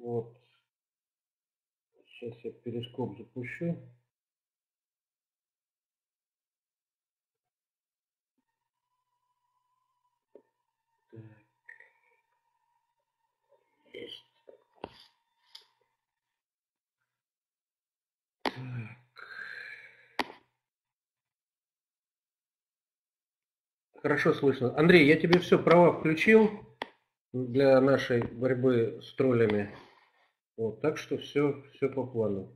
Вот. Сейчас я перископ запущу. Так. Хорошо слышно. Андрей, я тебе все права включил для нашей борьбы с троллями. Вот, так что все по плану.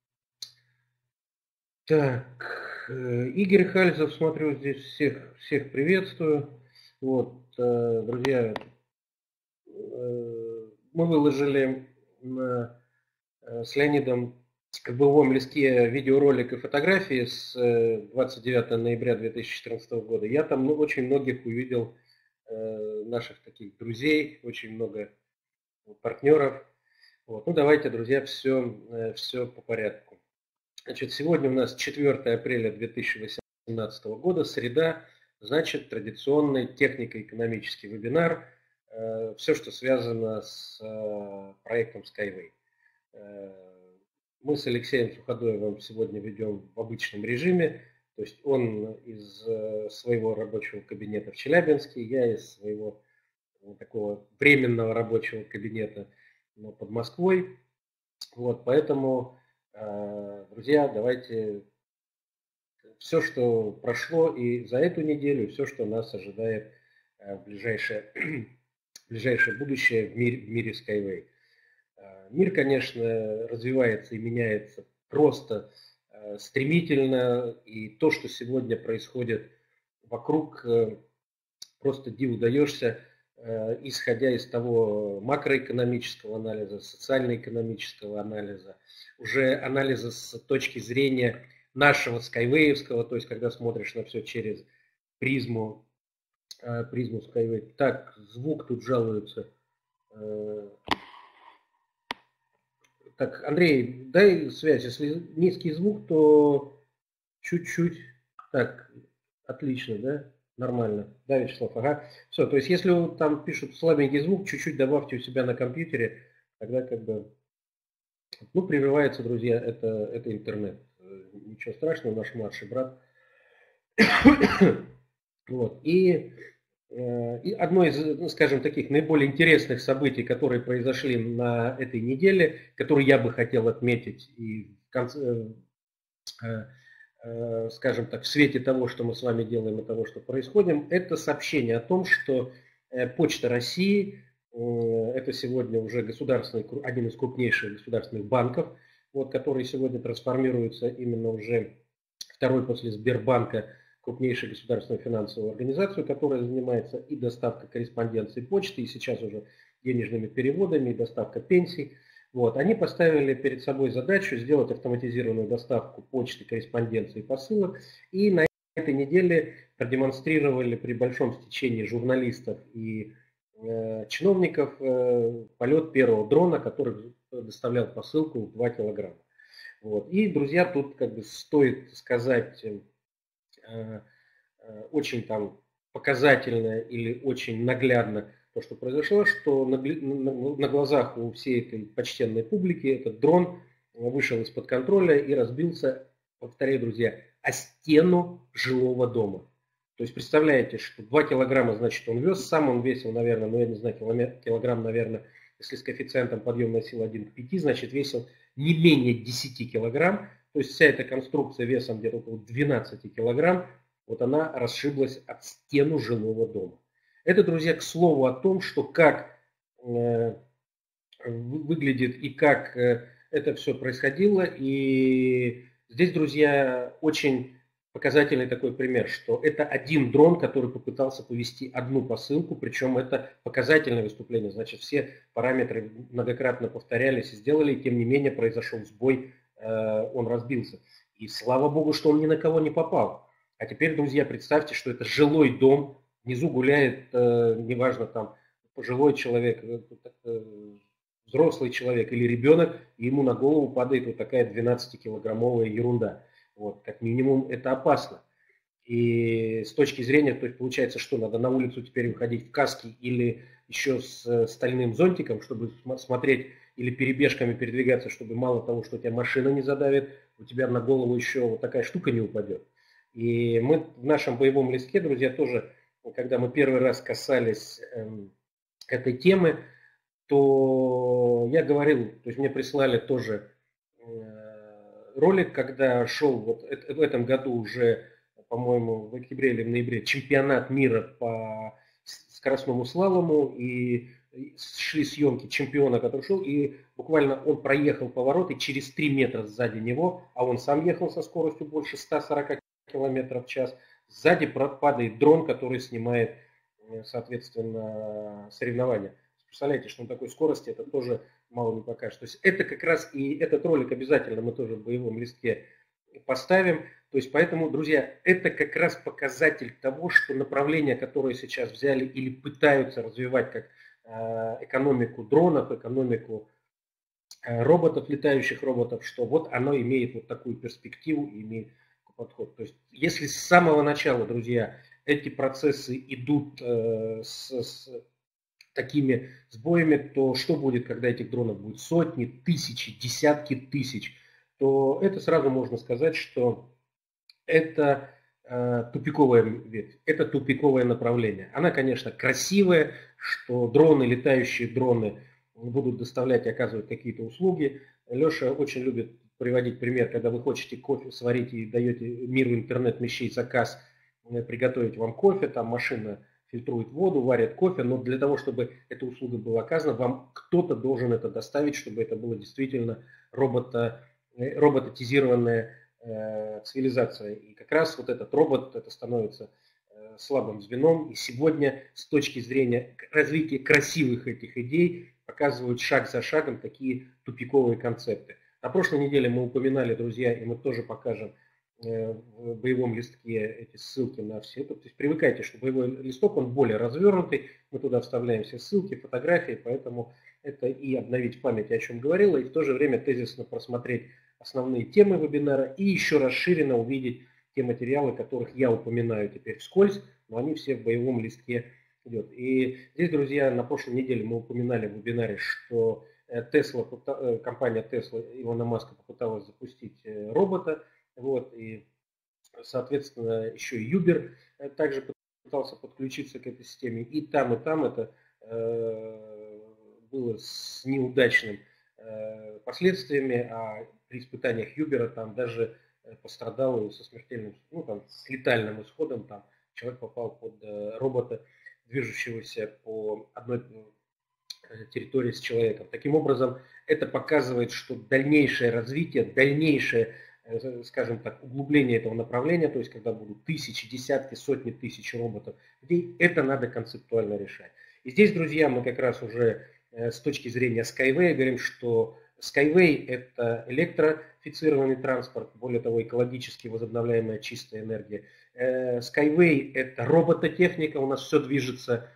Так, Игорь Хальзов, смотрю, здесь всех приветствую. Вот, друзья, мы выложили с Леонидом в боевом листке видеоролик и фотографии с 29 ноября 2014 года. Я там очень многих увидел наших таких друзей, очень много партнеров. Вот. Ну, давайте, друзья, все по порядку. Значит, сегодня у нас 4 апреля 2018 года, среда, значит, традиционный технико-экономический вебинар, все, что связано с проектом Skyway. Мы с Алексеем Суходоевым сегодня ведем в обычном режиме, то есть он из своего рабочего кабинета в Челябинске, я из своего такого временного рабочего кабинета под Москвой. Вот, поэтому, друзья, давайте все, что прошло и за эту неделю, все, что нас ожидает в ближайшее будущее в мире Skyway. Мир, конечно, развивается и меняется просто стремительно, и то, что сегодня происходит вокруг, просто диву даешься, исходя из того макроэкономического анализа, социально-экономического анализа, уже анализа с точки зрения нашего скайвеевского, то есть когда смотришь на все через призму Skyway. Так, звук тут жалуется. Так, Андрей, дай связь. Если низкий звук, то чуть-чуть. Так, отлично, да? Нормально. Да, Вячеслав? Ага. Все, то есть если там пишут слабенький звук, чуть-чуть добавьте у себя на компьютере, тогда как бы... Ну, прерывается, друзья, это интернет. Ничего страшного, наш младший брат. Вот. И одно из, скажем, таких наиболее интересных событий, которые произошли на этой неделе, которые я бы хотел отметить и в конце, скажем так, в свете того, что мы с вами делаем и того, что происходит, это сообщение о том, что Почта России, это сегодня уже один из крупнейших государственных банков, вот, который сегодня трансформируется именно уже второй после Сбербанка, крупнейшую государственную финансовую организацию, которая занимается и доставкой корреспонденции почты, и сейчас уже денежными переводами, и доставка пенсий. Вот. Они поставили перед собой задачу сделать автоматизированную доставку почты, корреспонденции и посылок. И на этой неделе продемонстрировали при большом стечении журналистов и чиновников полет первого дрона, который доставлял посылку в 2 килограмма. Вот. И, друзья, тут как бы стоит сказать очень там показательно или очень наглядно то, что произошло, что на глазах у всей этой почтенной публики этот дрон вышел из-под контроля и разбился, повторяю, друзья, о стену жилого дома. То есть представляете, что 2 килограмма, значит, он вез, сам он весил, наверное, ну я не знаю, килограмм, наверное, если с коэффициентом подъемной силы 1 к 5, значит, весил не менее 10 килограмм. То есть вся эта конструкция весом где-то около 12 килограмм, вот она расшиблась от стену жилого дома. Это, друзья, к слову о том, что как выглядит и как это все происходило. И здесь, друзья, очень показательный такой пример, что это один дрон, который попытался повести одну посылку, причем это показательное выступление, значит, все параметры многократно повторялись и сделали, и тем не менее произошел сбой, он разбился. И слава богу, что он ни на кого не попал. А теперь, друзья, представьте, что это жилой дом, внизу гуляет, неважно, там, пожилой человек, взрослый человек или ребенок, и ему на голову падает вот такая 12-килограммовая ерунда. Вот, как минимум, это опасно. И с точки зрения, то есть получается, что надо на улицу теперь выходить в каске или еще с стальным зонтиком, чтобы смотреть или перебежками передвигаться, чтобы мало того, что тебя машина не задавит, у тебя на голову еще вот такая штука не упадет. И мы в нашем боевом листке, друзья, тоже, когда мы первый раз касались этой темы, то я говорил, то есть мне прислали тоже ролик, когда шел вот в этом году уже, по-моему, в октябре или в ноябре чемпионат мира по скоростному слалому, и шли съемки чемпиона, который шел, и буквально он проехал поворот, и через 3 метра сзади него, а он сам ехал со скоростью больше 140 км в час, сзади падает дрон, который снимает, соответственно, соревнования. Представляете, что на такой скорости это тоже мало не покажет. То есть это как раз, и этот ролик обязательно мы тоже в боевом листке поставим. То есть поэтому, друзья, это как раз показатель того, что направление, которое сейчас взяли или пытаются развивать как экономику дронов, экономику роботов, летающих роботов, что вот оно имеет вот такую перспективу, имеет подход. То есть если с самого начала, друзья, эти процессы идут с такими сбоями, то что будет, когда этих дронов будет сотни, тысячи, десятки тысяч, то это сразу можно сказать, что это тупиковая ветвь, это тупиковое направление. Она, конечно, красивая, что дроны, летающие дроны будут доставлять и оказывать какие-то услуги. Леша очень любит приводить пример, когда вы хотите кофе сварить и даете миру интернет-вещей заказ приготовить вам кофе, там машина фильтрует воду, варит кофе, но для того, чтобы эта услуга была оказана, вам кто-то должен это доставить, чтобы это было действительно роботизированная цивилизация. И как раз вот этот робот, это становится слабым звеном. И сегодня с точки зрения развития красивых этих идей показывают шаг за шагом такие тупиковые концепты. На прошлой неделе мы упоминали, друзья, и мы тоже покажем в боевом листке эти ссылки на все это. То есть привыкайте, что боевой листок, он более развернутый, мы туда вставляем все ссылки, фотографии, поэтому это и обновить в памяти, о чем говорила, и в то же время тезисно просмотреть основные темы вебинара и еще расширенно увидеть те материалы, которых я упоминаю теперь вскользь, но они все в боевом листке идут. И здесь, друзья, на прошлой неделе мы упоминали в вебинаре, что компания Tesla Илона Маска попыталась запустить робота, вот, и, соответственно, еще и Uber также пытался подключиться к этой системе. И там это было с неудачным последствиями, а при испытаниях Uber там даже пострадал со смертельным, ну там с летальным исходом, там человек попал под робота, движущегося по одной территории с человеком. Таким образом, это показывает, что дальнейшее развитие, дальнейшее, скажем так, углубление этого направления, то есть когда будут тысячи, десятки, сотни тысяч роботов, это надо концептуально решать. И здесь, друзья, мы как раз уже с точки зрения Skyway говорим, что Skyway – это электрифицированный транспорт, более того, экологически возобновляемая чистая энергия. Skyway – это робототехника, у нас все движется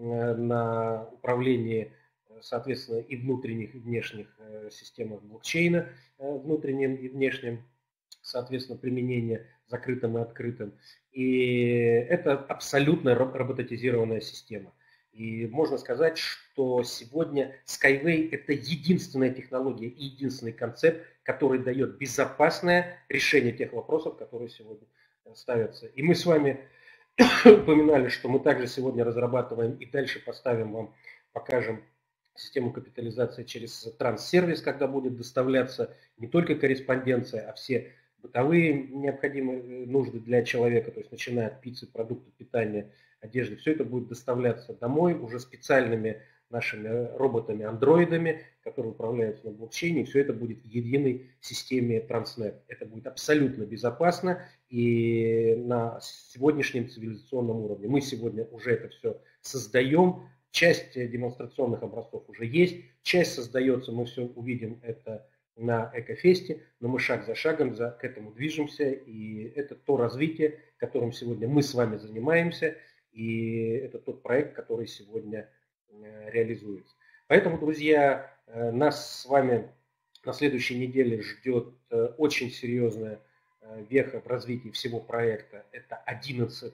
на управлении, соответственно, и внутренних, и внешних системах блокчейна, внутренним и внешним, соответственно, применение закрытым и открытым. И это абсолютно роботизированная система. И можно сказать, что сегодня Skyway – это единственная технология и единственный концепт, который дает безопасное решение тех вопросов, которые сегодня ставятся. И мы с вами упоминали, что мы также сегодня разрабатываем и дальше поставим вам, покажем систему капитализации через транссервис, когда будет доставляться не только корреспонденция, а все бытовые необходимые нужды для человека, то есть начиная от пиццы, продуктов питания, одежды, все это будет доставляться домой уже специальными нашими роботами-андроидами, которые управляются на блокчейне, и все это будет в единой системе Transnet. Это будет абсолютно безопасно и на сегодняшнем цивилизационном уровне. Мы сегодня уже это все создаем, часть демонстрационных образцов уже есть, часть создается, мы все увидим это на Экофесте, но мы шаг за шагом к этому движемся, и это то развитие, которым сегодня мы с вами занимаемся, и это тот проект, который сегодня реализуется. Поэтому, друзья, нас с вами на следующей неделе ждет очень серьезная веха в развитии всего проекта. Это 11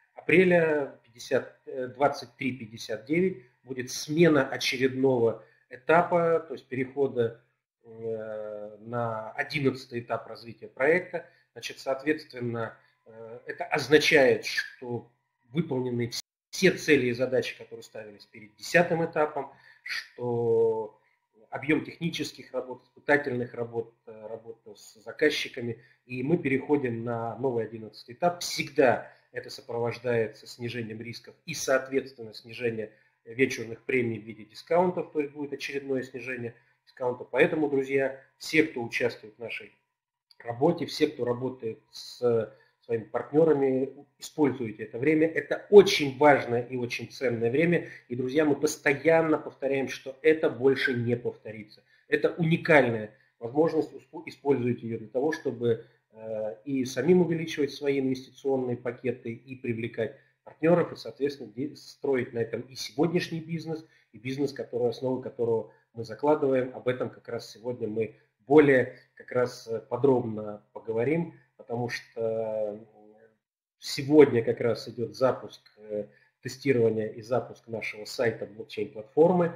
апреля 23:59 будет смена очередного этапа, то есть перехода на 11-й этап развития проекта. Значит, соответственно, это означает, что выполнены все цели и задачи, которые ставились перед 10-м этапом, что объем технических работ, испытательных работ, работа с заказчиками, и мы переходим на новый 11-й этап. Всегда это сопровождается снижением рисков и, соответственно, снижение вечерных премий в виде дискаунтов, то есть будет очередное снижение дискаунта. Поэтому, друзья, все, кто участвует в нашей работе, все, кто работает с своими партнерами, используйте это время. Это очень важное и очень ценное время. И, друзья, мы постоянно повторяем, что это больше не повторится. Это уникальная возможность, используйте ее для того, чтобы и самим увеличивать свои инвестиционные пакеты, и привлекать партнеров, и, соответственно, строить на этом и сегодняшний бизнес, и бизнес, основы которого мы закладываем. Об этом как раз сегодня мы более как раз подробно поговорим, потому что сегодня как раз идет запуск тестирования и запуск нашего сайта блокчейн-платформы.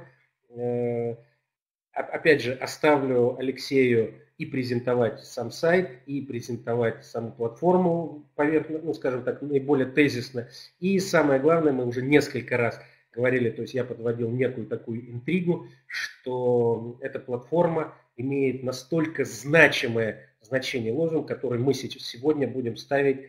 Опять же, оставлю Алексею и презентовать сам сайт, и презентовать саму платформу, скажем так, наиболее тезисно. И самое главное, мы уже несколько раз говорили, то есть я подводил некую такую интригу, что эта платформа имеет настолько значимое значение, лозунг, который мы сегодня будем ставить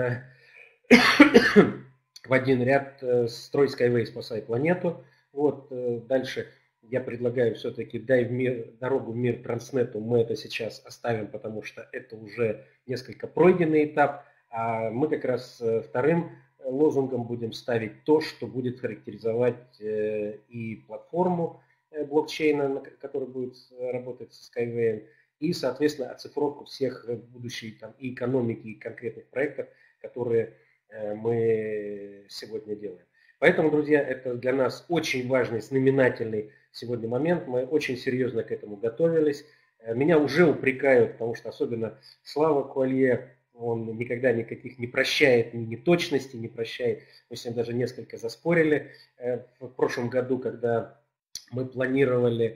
в один ряд «Строй Skyway, спасай планету». Вот дальше я предлагаю все-таки «Дай дорогу в мир Транснету». Мы это сейчас оставим, потому что это уже несколько пройденный этап. А мы как раз вторым лозунгом будем ставить то, что будет характеризовать и платформу блокчейна, на которой будет работать с Skyway, и, соответственно, оцифровку всех будущих и экономики, и конкретных проектов, которые мы сегодня делаем. Поэтому, друзья, это для нас очень важный, знаменательный сегодня момент. Мы очень серьезно к этому готовились. Меня уже упрекают, потому что особенно Слава Куалье, он никогда никаких не прощает, ни неточностей не прощает. Мы с ним даже несколько заспорили в прошлом году, когда мы планировали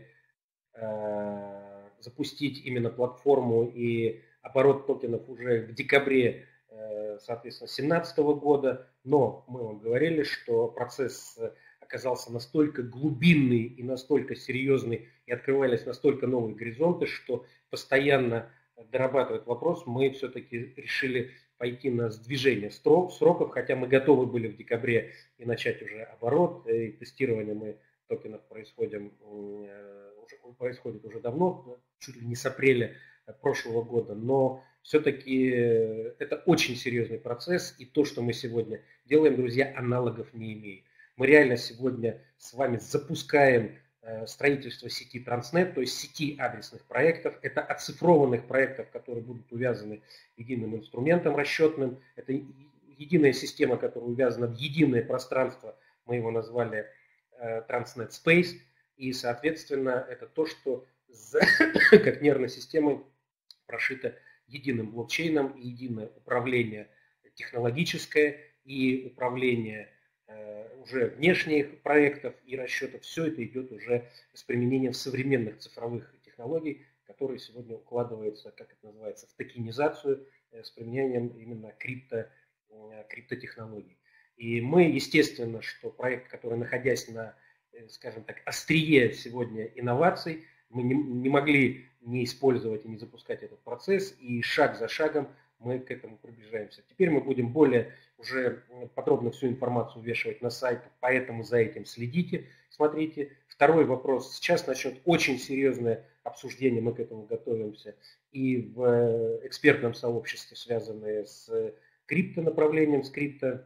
запустить именно платформу и оборот токенов уже в декабре, соответственно, 2017 года, но мы вам говорили, что процесс оказался настолько глубинный и настолько серьезный, и открывались настолько новые горизонты, что постоянно дорабатывать вопрос, мы все-таки решили пойти на сдвижение сроков, хотя мы готовы были в декабре и начать уже оборот, и тестирование мы токенов происходит уже давно, чуть ли не с апреля прошлого года, но все-таки это очень серьезный процесс, и то, что мы сегодня делаем, друзья, аналогов не имеет. Мы реально сегодня с вами запускаем строительство сети Транснет, то есть сети адресных проектов. Это оцифрованных проектов, которые будут увязаны единым инструментом расчетным. Это единая система, которая увязана в единое пространство. Мы его назвали Transnet Space. И, соответственно, это то, что как нервной системой прошито единым блокчейном, и единое управление технологическое, и управление уже внешних проектов и расчетов. Все это идет уже с применением современных цифровых технологий, которые сегодня укладываются, как это называется, в токенизацию, с применением именно криптотехнологий. И мы, естественно, что проект, который, находясь на, скажем так, острие сегодня инноваций, мы не могли не использовать и не запускать этот процесс, и шаг за шагом мы к этому приближаемся. Теперь мы будем более уже подробно всю информацию вешать на сайт, поэтому за этим следите, смотрите. Второй вопрос. Сейчас начнет очень серьезное обсуждение, мы к этому готовимся, и в экспертном сообществе, связанное с криптонаправлением, с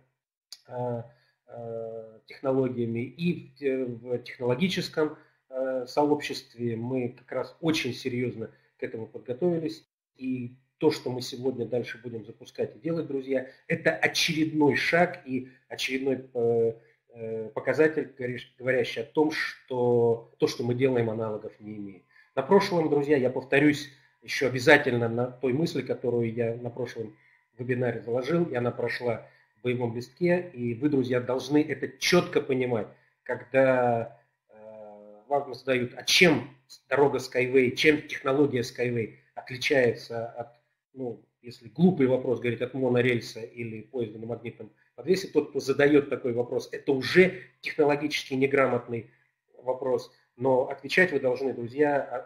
криптотехнологиями, и в технологическом сообществе мы как раз очень серьезно к этому подготовились. И то, что мы сегодня дальше будем запускать и делать, друзья, это очередной шаг и очередной показатель, говорящий о том, что то, что мы делаем, аналогов не имеет. На прошлом, друзья, я повторюсь еще обязательно на той мысли, которую я на прошлом вебинаре заложил, и она прошла в боевом листке, и вы, друзья, должны это четко понимать, когда вам задают, а чем дорога Skyway, чем технология Skyway отличается от, ну, если глупый вопрос говорить, от монорельса или поезда на магнитном подвесе, тот, кто задает такой вопрос, это уже технологически неграмотный вопрос. Но отвечать вы должны, друзья,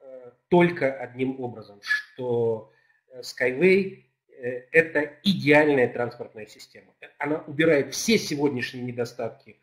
только одним образом, что Skyway это идеальная транспортная система. Она убирает все сегодняшние недостатки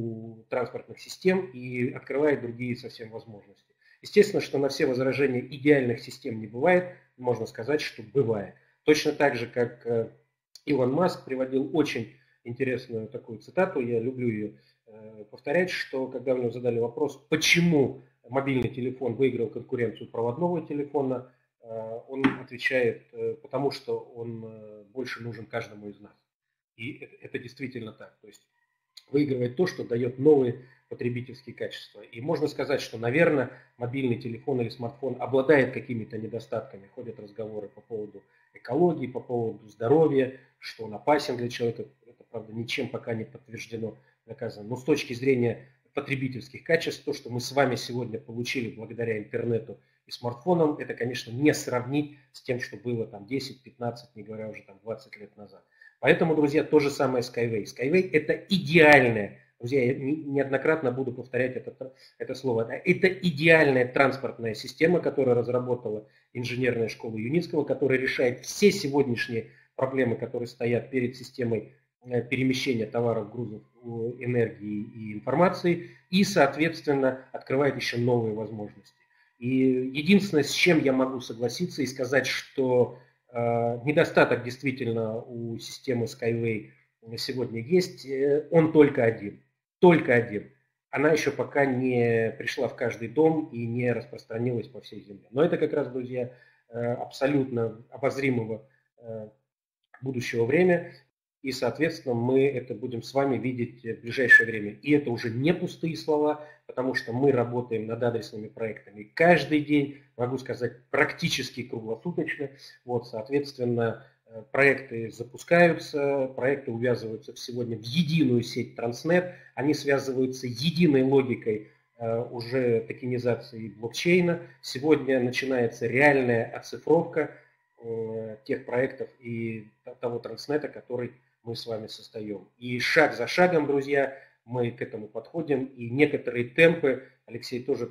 у транспортных систем и открывает другие совсем возможности. Естественно, что на все возражения идеальных систем не бывает, можно сказать, что бывает. Точно так же, как Илон Маск приводил очень интересную такую цитату, я люблю ее повторять, что когда у него задали вопрос, почему мобильный телефон выиграл конкуренцию проводного телефона, он отвечает, потому что он больше нужен каждому из нас. И это действительно так. То есть выигрывает то, что дает новые потребительские качества. И можно сказать, что, наверное, мобильный телефон или смартфон обладает какими-то недостатками. Ходят разговоры по поводу экологии, по поводу здоровья, что он опасен для человека. Это, правда, ничем пока не подтверждено, доказано. Но с точки зрения потребительских качеств, то, что мы с вами сегодня получили благодаря интернету и смартфонам, это, конечно, не сравнить с тем, что было там 10, 15, не говоря уже там 20 лет назад. Поэтому, друзья, то же самое Skyway. Skyway это идеальная, друзья, я неоднократно буду повторять это слово, это идеальная транспортная система, которую разработала инженерная школа Юницкого, которая решает все сегодняшние проблемы, которые стоят перед системой перемещения товаров, грузов, энергии и информации, и, соответственно, открывает еще новые возможности. И единственное, с чем я могу согласиться и сказать, что недостаток действительно у системы Skyway сегодня есть, он только один. Только один. Она еще пока не пришла в каждый дом и не распространилась по всей земле. Но это как раз, друзья, абсолютно обозримого будущего время. И, соответственно, мы это будем с вами видеть в ближайшее время. И это уже не пустые слова, потому что мы работаем над адресными проектами каждый день, могу сказать, практически круглосуточно. Вот, соответственно, проекты запускаются, проекты увязываются сегодня в единую сеть Транснет, они связываются единой логикой уже токенизации блокчейна. Сегодня начинается реальная оцифровка тех проектов и того Транснета, который мы с вами создаем. И шаг за шагом, друзья, мы к этому подходим. И некоторые темпы, Алексей тоже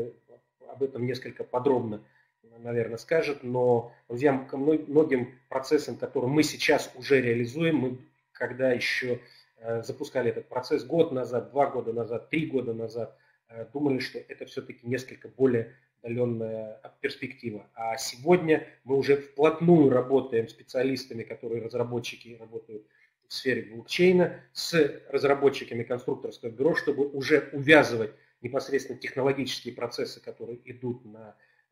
об этом несколько подробно, наверное, скажет, но, друзья, к многим процессам, которые мы сейчас уже реализуем, мы когда еще запускали этот процесс год назад, 2 года назад, 3 года назад, думали, что это все-таки несколько более отдаленная перспектива. А сегодня мы уже вплотную работаем с специалистами, которые разработчики работают в сфере блокчейна, с разработчиками конструкторского бюро, чтобы уже увязывать непосредственно технологические процессы, которые идут на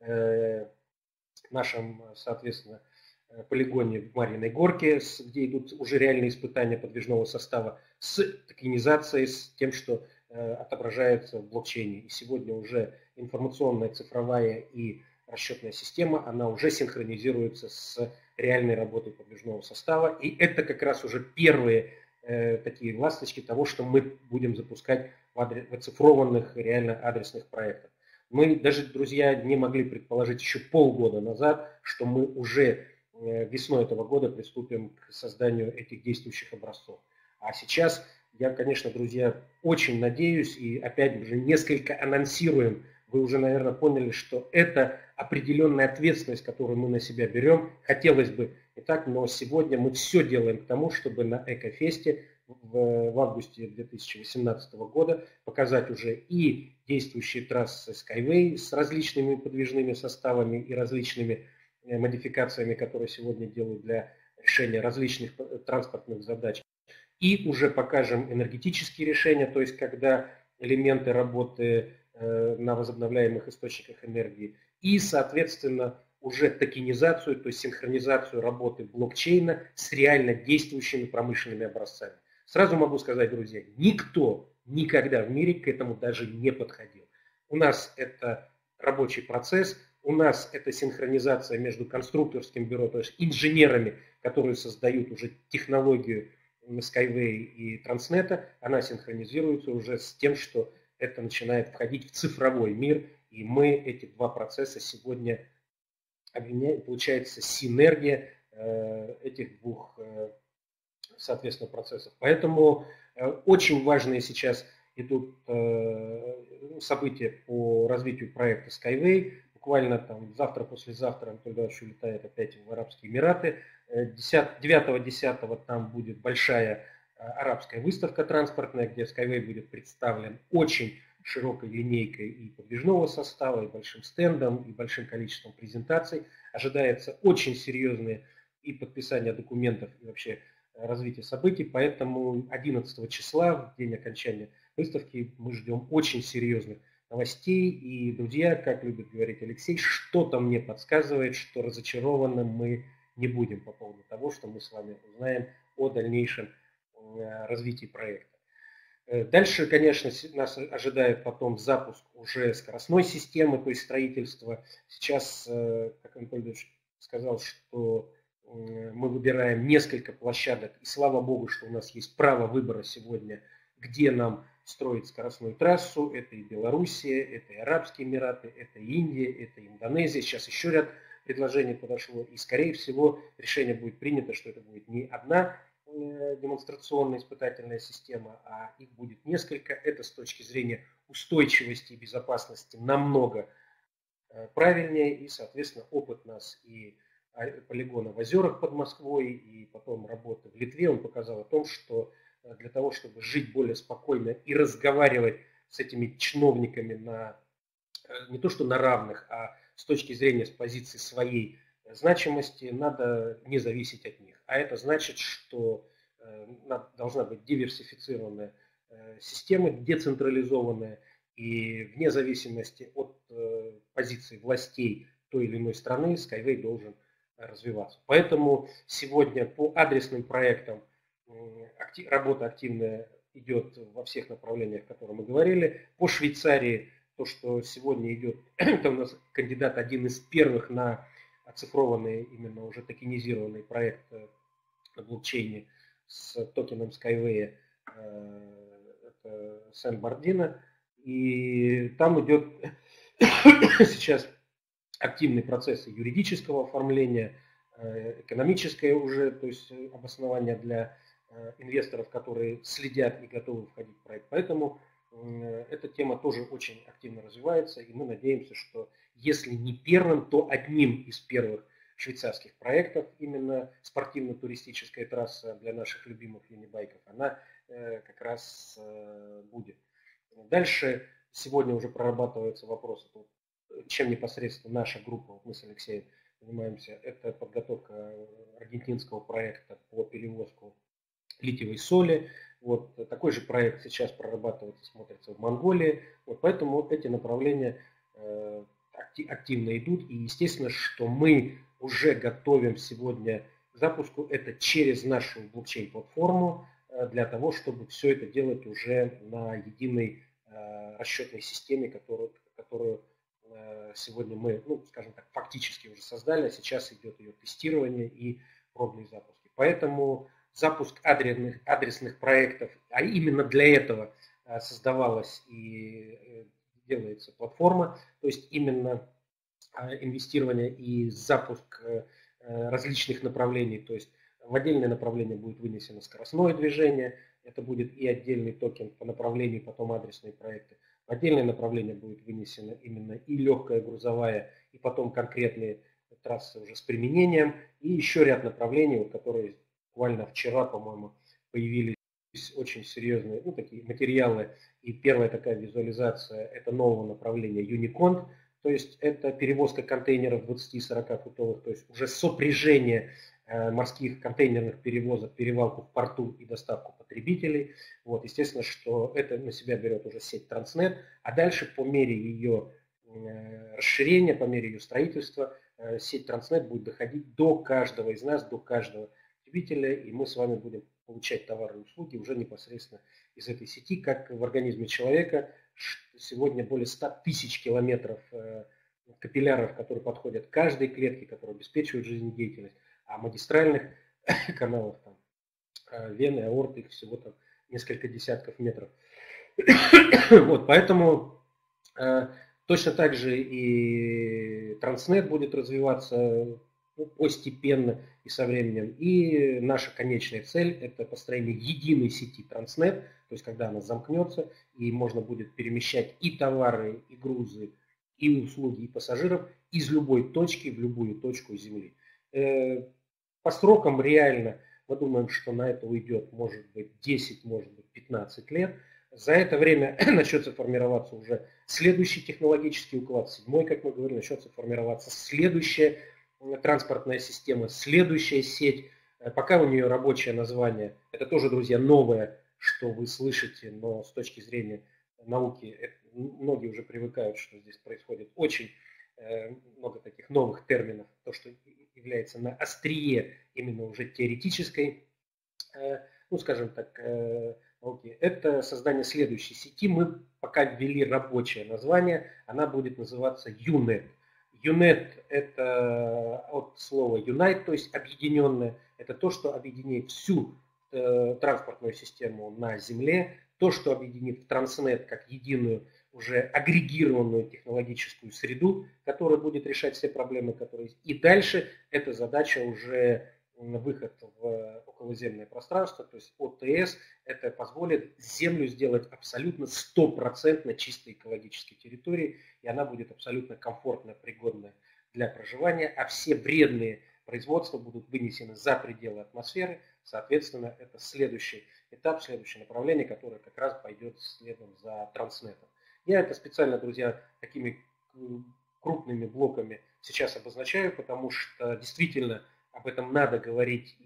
нашем, соответственно, полигоне в Марьиной Горке, где идут уже реальные испытания подвижного состава, с токенизацией, с тем, что отображается в блокчейне. И сегодня уже информационная, цифровая и расчетная система, она уже синхронизируется с реальной работой подвижного состава. И это как раз уже первые такие ласточки того, что мы будем запускать в оцифрованных реально адресных проектах. Мы даже, друзья, не могли предположить еще полгода назад, что мы уже весной этого года приступим к созданию этих действующих образцов. А сейчас я, конечно, друзья, очень надеюсь и опять уже несколько анонсируем. Вы уже, наверное, поняли, что это определенная ответственность, которую мы на себя берем. Хотелось бы не так, но сегодня мы все делаем к тому, чтобы на Экофесте в августе 2018 года показать уже и действующие трассы Skyway с различными подвижными составами и различными модификациями, которые сегодня делают для решения различных транспортных задач. И уже покажем энергетические решения, то есть когда элементы работы на возобновляемых источниках энергии. И, соответственно, уже токенизацию, то есть синхронизацию работы блокчейна с реально действующими промышленными образцами. Сразу могу сказать, друзья, никто никогда в мире к этому даже не подходил. У нас это рабочий процесс, у нас это синхронизация между конструкторским бюро, то есть инженерами, которые создают уже технологию Skyway и Транснета, она синхронизируется уже с тем, что это начинает входить в цифровой мир, и мы эти два процесса сегодня объединяем, получается синергия этих двух, соответственно, процессов. Поэтому очень важные сейчас идут события по развитию проекта Skyway. Буквально там завтра-послезавтра Анатолий Эдуардович улетает опять в Арабские Эмираты. 9-10 там будет большая арабская выставка транспортная, где Skyway будет представлен очень широкой линейкой и подвижного состава, и большим стендом, и большим количеством презентаций. Ожидается очень серьезные и подписание документов, и вообще развитие событий. Поэтому 11 числа, в день окончания выставки, мы ждем очень серьезных новостей. И, друзья, как любит говорить Алексей, что-то мне подсказывает, что разочарованным мы не будем по поводу того, что мы с вами узнаем о дальнейшем развитии проекта. Дальше, конечно, нас ожидает потом запуск уже скоростной системы, то есть строительства. Сейчас, как Анатолий Ильич сказал, что мы выбираем несколько площадок, и слава богу, что у нас есть право выбора сегодня, где нам строить скоростную трассу. Это и Белоруссия, это и Арабские Эмираты, это и Индия, это и Индонезия. Сейчас еще ряд предложений подошло, и, скорее всего, решение будет принято, что это будет не одна демонстрационная испытательная система, а их будет несколько. Это с точки зрения устойчивости и безопасности намного правильнее, и, соответственно, опыт нас и полигона в Озерах под Москвой, и потом работы в Литве, он показал о том, что для того, чтобы жить более спокойно и разговаривать с этими чиновниками не то что на равных, а с точки зрения с позиции своей значимости, надо не зависеть от них. А это значит, что должна быть диверсифицированная система, децентрализованная, и вне зависимости от позиции властей той или иной страны Skyway должен развиваться. Поэтому сегодня по адресным проектам работа активная идет во всех направлениях, о которых мы говорили. По Швейцарии то, что сегодня идет, это у нас кандидат один из первых на оцифрованный, именно уже токенизированный проект на блокчейне с токеном Skyway, это Сен-Бардино. И там идет сейчас активный процесс юридического оформления, экономическое уже, то есть обоснование для инвесторов, которые следят и готовы входить в проект. Поэтому эта тема тоже очень активно развивается, и мы надеемся, что если не первым, то одним из первых швейцарских проектов, именно спортивно-туристическая трасса для наших любимых юнибайков, она как раз будет. Дальше сегодня уже прорабатывается вопрос, чем непосредственно наша группа, мы с Алексеем занимаемся, это подготовка аргентинского проекта по перевозку литиевой соли. Вот такой же проект сейчас прорабатывается, смотрится в Монголии. Вот поэтому эти направления активно идут. И естественно, что мы уже готовим сегодня к запуску это через нашу блокчейн-платформу для того, чтобы все это делать уже на единой расчетной системе, которую сегодня мы, скажем так, фактически уже создали, а сейчас идет ее тестирование и пробные запуски. Поэтому запуск адресных проектов, а именно для этого создавалась и делается платформа, то есть именно инвестирование и запуск различных направлений, то есть в отдельное направление будет вынесено скоростное движение, это будет и отдельный токен по направлению, потом адресные проекты. В отдельное направление будет вынесено именно и легкая грузовая, и потом конкретные трассы уже с применением, и еще ряд направлений, которые буквально вчера, по-моему, появились очень серьезные такие материалы. И первая такая визуализация это нового направления Unicont, то есть это перевозка контейнеров 20-40 футовых, то есть уже сопряжение морских контейнерных перевозок, перевалку в порту и доставку потребителей. Вот, естественно, что это на себя берет уже сеть Транснет, а дальше по мере ее расширения, по мере ее строительства, сеть Транснет будет доходить до каждого из нас, до каждого потребителя, и мы с вами будем получать товары и услуги уже непосредственно из этой сети, как в организме человека. Сегодня более 100 тысяч километров капилляров, которые подходят к каждой клетке, которые обеспечивают жизнедеятельность, а магистральных каналов, там, вены, аорты, их всего там несколько десятков метров. Вот, поэтому точно так же и Транснет будет развиваться постепенно и со временем. И наша конечная цель – это построение единой сети Транснет, то есть когда она замкнется, и можно будет перемещать и товары, и грузы, и услуги, и пассажиров из любой точки в любую точку Земли. По срокам реально мы думаем, что на это уйдет, может быть, 10, может быть, 15 лет. За это время начнется формироваться уже следующий технологический уклад, седьмой, как мы говорим, начнется формироваться следующая транспортная система, следующая сеть. Пока у нее рабочее название, это тоже, друзья, новое, что вы слышите, но с точки зрения науки многие уже привыкают, что здесь происходит очень много таких новых терминов, то, что является на острие именно уже теоретической, ну, скажем так, науки. Это создание следующей сети. Мы пока ввели рабочее название, она будет называться UNET. UNET – это от слова unite, то есть объединенное. Это то, что объединит всю транспортную систему на Земле, то, что объединит в Транснет как единую уже агрегированную технологическую среду, которая будет решать все проблемы, которые есть. И дальше эта задача уже выход в околоземное пространство, то есть ОТС, это позволит Землю сделать абсолютно стопроцентно чистой экологической территорией, и она будет абсолютно комфортно пригодна для проживания, а все вредные производства будут вынесены за пределы атмосферы. Соответственно, это следующий этап, следующее направление, которое как раз пойдет следом за Транснетом. Я это специально, друзья, такими крупными блоками сейчас обозначаю, потому что действительно об этом надо говорить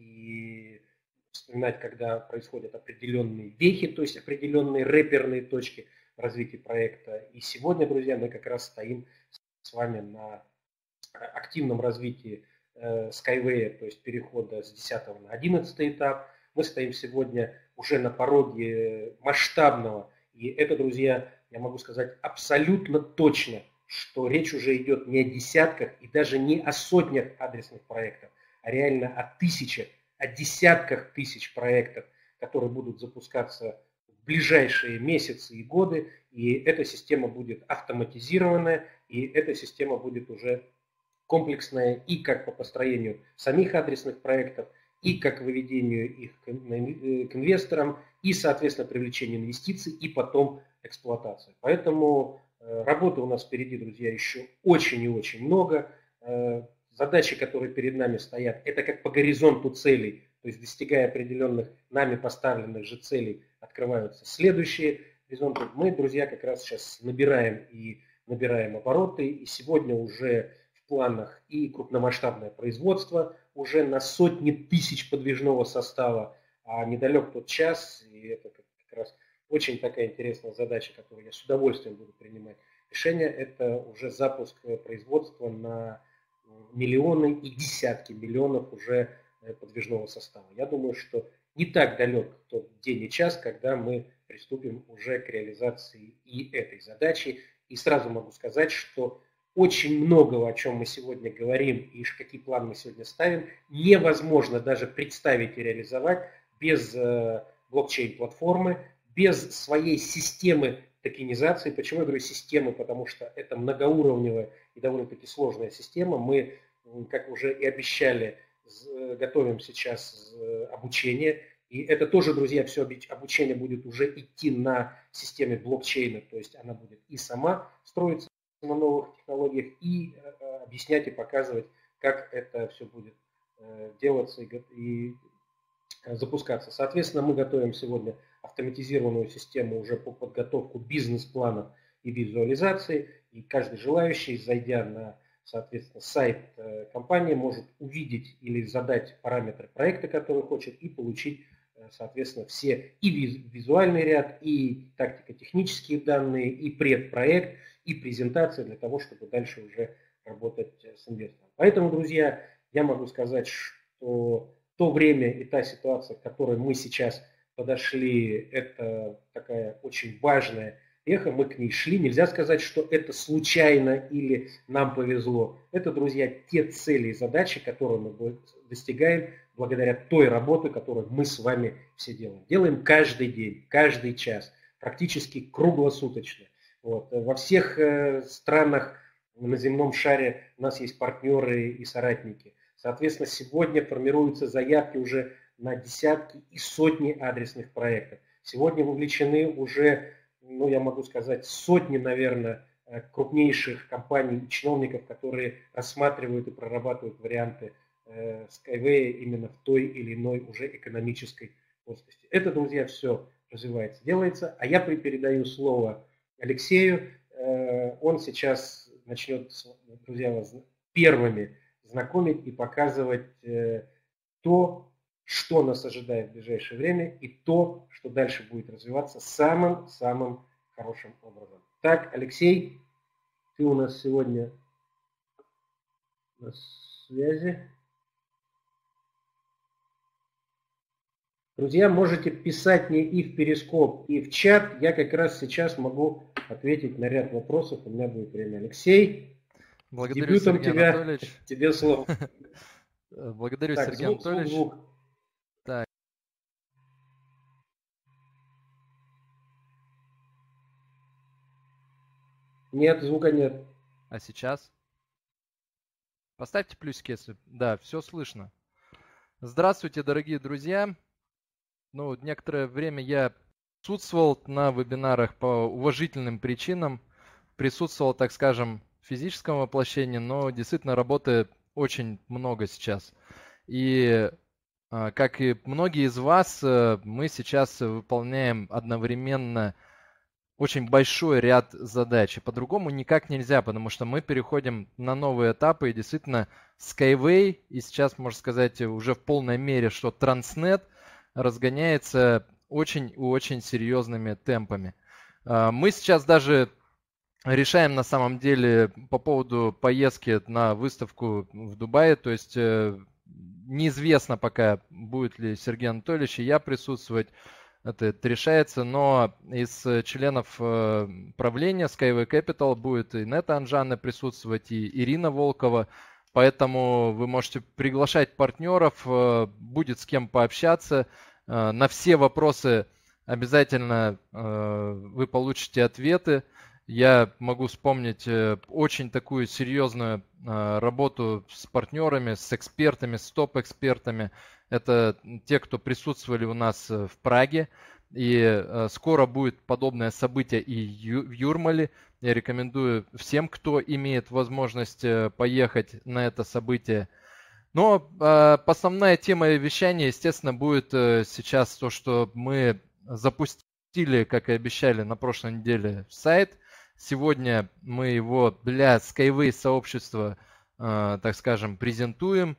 и вспоминать, когда происходят определенные вехи, то есть определенные реперные точки в развитии проекта. И сегодня, друзья, мы как раз стоим с вами на активном развитии Skyway, то есть перехода с 10 на 11 этап. Мы стоим сегодня уже на пороге масштабного. И это, друзья, я могу сказать абсолютно точно, что речь уже идет не о десятках и даже не о сотнях адресных проектов, а реально о тысячах, о десятках тысяч проектов, которые будут запускаться в ближайшие месяцы и годы. И эта система будет автоматизированная, и эта система будет уже комплексная и как по построению самих адресных проектов, и как выведению их к инвесторам, и, соответственно, привлечению инвестиций, и потом эксплуатации. Поэтому работы у нас впереди, друзья, еще очень и очень много. Задачи, которые перед нами стоят, это как по горизонту целей, то есть достигая определенных нами поставленных же целей, открываются следующие горизонты. Мы, друзья, как раз сейчас набираем обороты, и сегодня уже в планах и крупномасштабное производство уже на сотни тысяч подвижного состава, а недалек тот час, и это как раз очень такая интересная задача, которую я с удовольствием буду принимать решение, это уже запуск производства на миллионы и десятки миллионов уже подвижного состава. Я думаю, что не так далек тот день и час, когда мы приступим уже к реализации и этой задачи. И сразу могу сказать, что очень многого, о чем мы сегодня говорим и какие планы мы сегодня ставим, невозможно даже представить и реализовать без блокчейн-платформы, без своей системы токенизации. Почему я говорю системы? Потому что это многоуровневая и довольно-таки сложная система. Мы, как уже и обещали, готовим сейчас обучение. И это тоже, друзья, все обучение будет уже идти на системе блокчейна. То есть она будет и сама строиться на новых технологиях, и объяснять и показывать, как это все будет делаться и запускаться. Соответственно, мы готовим сегодня автоматизированную систему уже по подготовку бизнес-планов и визуализации. И каждый желающий, зайдя на, соответственно, сайт компании, может увидеть или задать параметры проекта, который хочет, и получить, соответственно, все и визуальный ряд, и тактико-технические данные, и предпроект, и презентация для того, чтобы дальше уже работать с инвестором. Поэтому, друзья, я могу сказать, что то время и та ситуация, к которой мы сейчас подошли, это такая очень важная веха, мы к ней шли. Нельзя сказать, что это случайно или нам повезло. Это, друзья, те цели и задачи, которые мы достигаем благодаря той работе, которую мы с вами все делаем. Делаем каждый день, каждый час. практически круглосуточно. Вот. Во всех странах на земном шаре у нас есть партнеры и соратники. Соответственно, сегодня формируются заявки уже на десятки и сотни адресных проектов. Сегодня вовлечены уже, я могу сказать, сотни, наверное, крупнейших компаний и чиновников, которые рассматривают и прорабатывают варианты Skyway именно в той или иной уже экономической плоскости. Это, друзья, все развивается, делается. А я передаю слово Алексею. Он сейчас начнет, друзья, вас первыми знакомить и показывать то, что нас ожидает в ближайшее время, и то, что дальше будет развиваться самым-самым хорошим образом. Так, Алексей, ты у нас сегодня на связи. Друзья, можете писать мне и в Перископ, и в чат. Я как раз сейчас могу ответить на ряд вопросов. У меня будет время. Алексей, благодарю, с дебютом Сергей Анатольевич. Тебе слово. Благодарю, Сергей Анатольевич. Звук. Так. Нет, звука нет. А сейчас? Поставьте плюсики, если... Да, все слышно. Здравствуйте, дорогие друзья. Некоторое время я присутствовал на вебинарах по уважительным причинам. Присутствовал, так скажем, в физическом воплощении, но действительно работы очень много сейчас. И как и многие из вас, мы сейчас выполняем одновременно очень большой ряд задач. И по-другому никак нельзя, потому что мы переходим на новые этапы. И действительно Skyway, и сейчас, можно сказать, уже в полной мере, что Transnet разгоняется очень серьезными темпами. Мы сейчас даже решаем на самом деле по поводу поездки на выставку в Дубае. То есть неизвестно пока, будет ли Сергей Анатольевич и я присутствовать. Это решается, но из членов правления Skyway Capital будет и Нета Анжана присутствовать, и Ирина Волкова. Поэтому вы можете приглашать партнеров, будет с кем пообщаться. На все вопросы обязательно вы получите ответы. Я могу вспомнить очень такую серьезную работу с партнерами, с экспертами, с топ-экспертами. Это те, кто присутствовали у нас в Праге. И скоро будет подобное событие и в Юрмале. Я рекомендую всем, кто имеет возможность поехать на это событие. Но основная тема вещания, естественно, будет сейчас то, что мы запустили, как и обещали, на прошлой неделе сайт. Сегодня мы его для Skyway сообщества, так скажем, презентуем.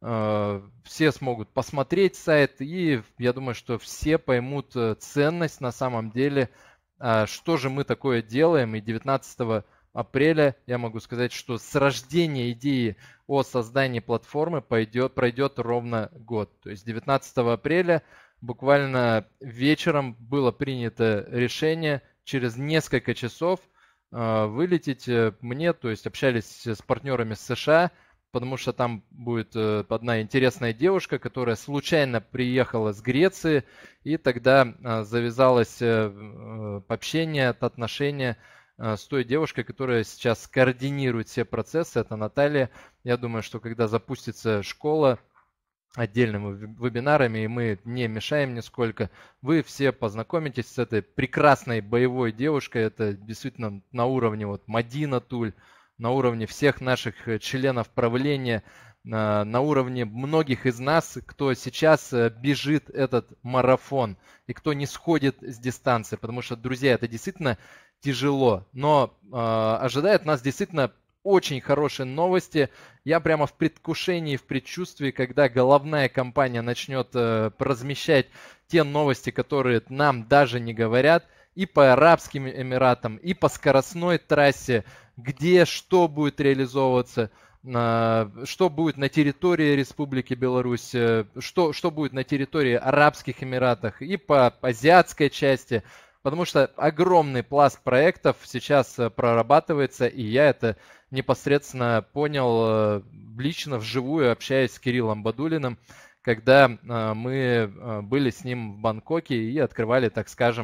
Все смогут посмотреть сайт, и я думаю, что все поймут ценность на самом деле, что же мы такое делаем. И 19 апреля я могу сказать, что с рождения идеи о создании платформы пройдет ровно год. То есть 19 апреля буквально вечером было принято решение через несколько часов вылететь мне, то есть общались с партнерами с США, потому что там будет одна интересная девушка, которая случайно приехала с Греции, и тогда завязалось общение, отношения с той девушкой, которая сейчас координирует все процессы, это Наталья. Я думаю, что когда запустится школа отдельными вебинарами, и мы не мешаем нисколько, вы все познакомитесь с этой прекрасной боевой девушкой. Это действительно на уровне Мадина Туль, на уровне всех наших членов правления, на уровне многих из нас, кто сейчас бежит этот марафон и кто не сходит с дистанции. Потому что, друзья, это действительно тяжело, но ожидает нас действительно очень хорошие новости. Я прямо в предвкушении, в предчувствии, когда головная компания начнет размещать те новости, которые нам даже не говорят, и по Арабским Эмиратам, и по скоростной трассе, где что будет реализовываться, что будет на территории Республики Беларусь, что будет на территории Арабских Эмиратах, и по азиатской части. Потому что огромный пласт проектов сейчас прорабатывается, и я это непосредственно понял лично, вживую, общаясь с Кириллом Бадулиным, когда мы были с ним в Бангкоке и открывали, так скажем,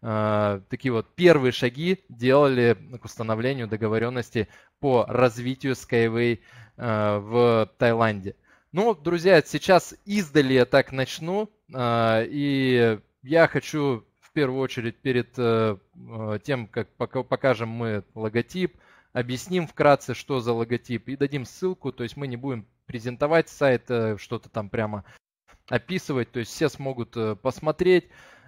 такие вот первые шаги делали к установлению договоренности по развитию Skyway в Таиланде. Ну, друзья, сейчас издали я так начну, и я хочу в первую очередь перед тем, как покажем мы логотип, объясним вкратце, что за логотип, и дадим ссылку, то есть мы не будем презентовать сайт, что-то там прямо описывать, то есть все смогут посмотреть.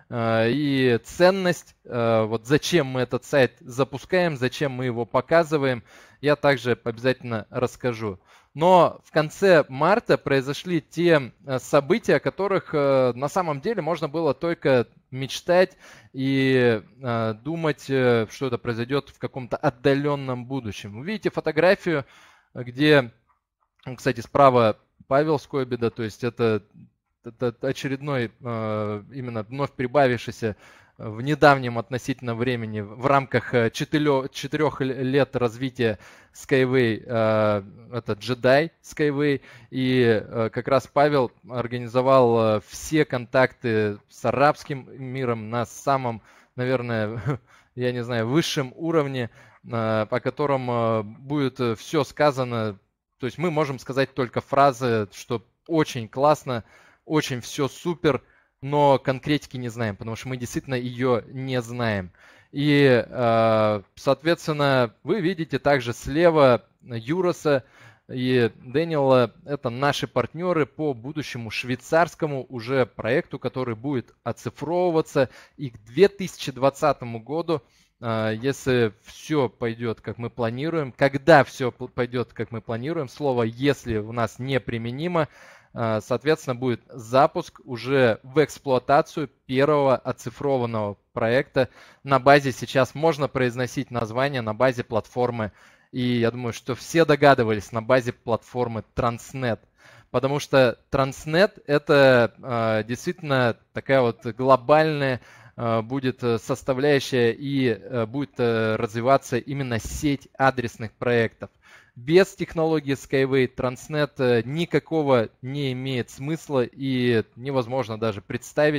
И ценность, вот зачем мы этот сайт запускаем, зачем мы его показываем, я также обязательно расскажу. Но в конце марта произошли те события, о которых на самом деле можно было только мечтать и думать, что это произойдет в каком-то отдаленном будущем. Вы видите фотографию, где, кстати, справа Павел Скойбеда, то есть это очередной, именно вновь прибавившийся в недавнем относительно времени в рамках 4 лет развития Skyway, это Jedi Skyway, и как раз Павел организовал все контакты с арабским миром на самом, наверное, я не знаю, высшем уровне, по котором будет все сказано, то есть мы можем сказать только фразы, что очень классно, очень все супер, но конкретики не знаем, потому что мы действительно ее не знаем. И, соответственно, вы видите также слева Юроса и Дэниела. Это наши партнеры по будущему швейцарскому уже проекту, который будет оцифровываться. И к 2020 году, если все пойдет, как мы планируем, когда все пойдет, как мы планируем, слово «если» у нас неприменимо, соответственно, будет запуск уже в эксплуатацию первого оцифрованного проекта на базе, сейчас можно произносить название, на базе платформы, и я думаю, что все догадывались, на базе платформы Transnet. Потому что Transnet это действительно такая вот глобальная будет составляющая и будет развиваться именно сеть адресных проектов. Без технологии Skyway Transnet никакого не имеет смысла и невозможно даже представить,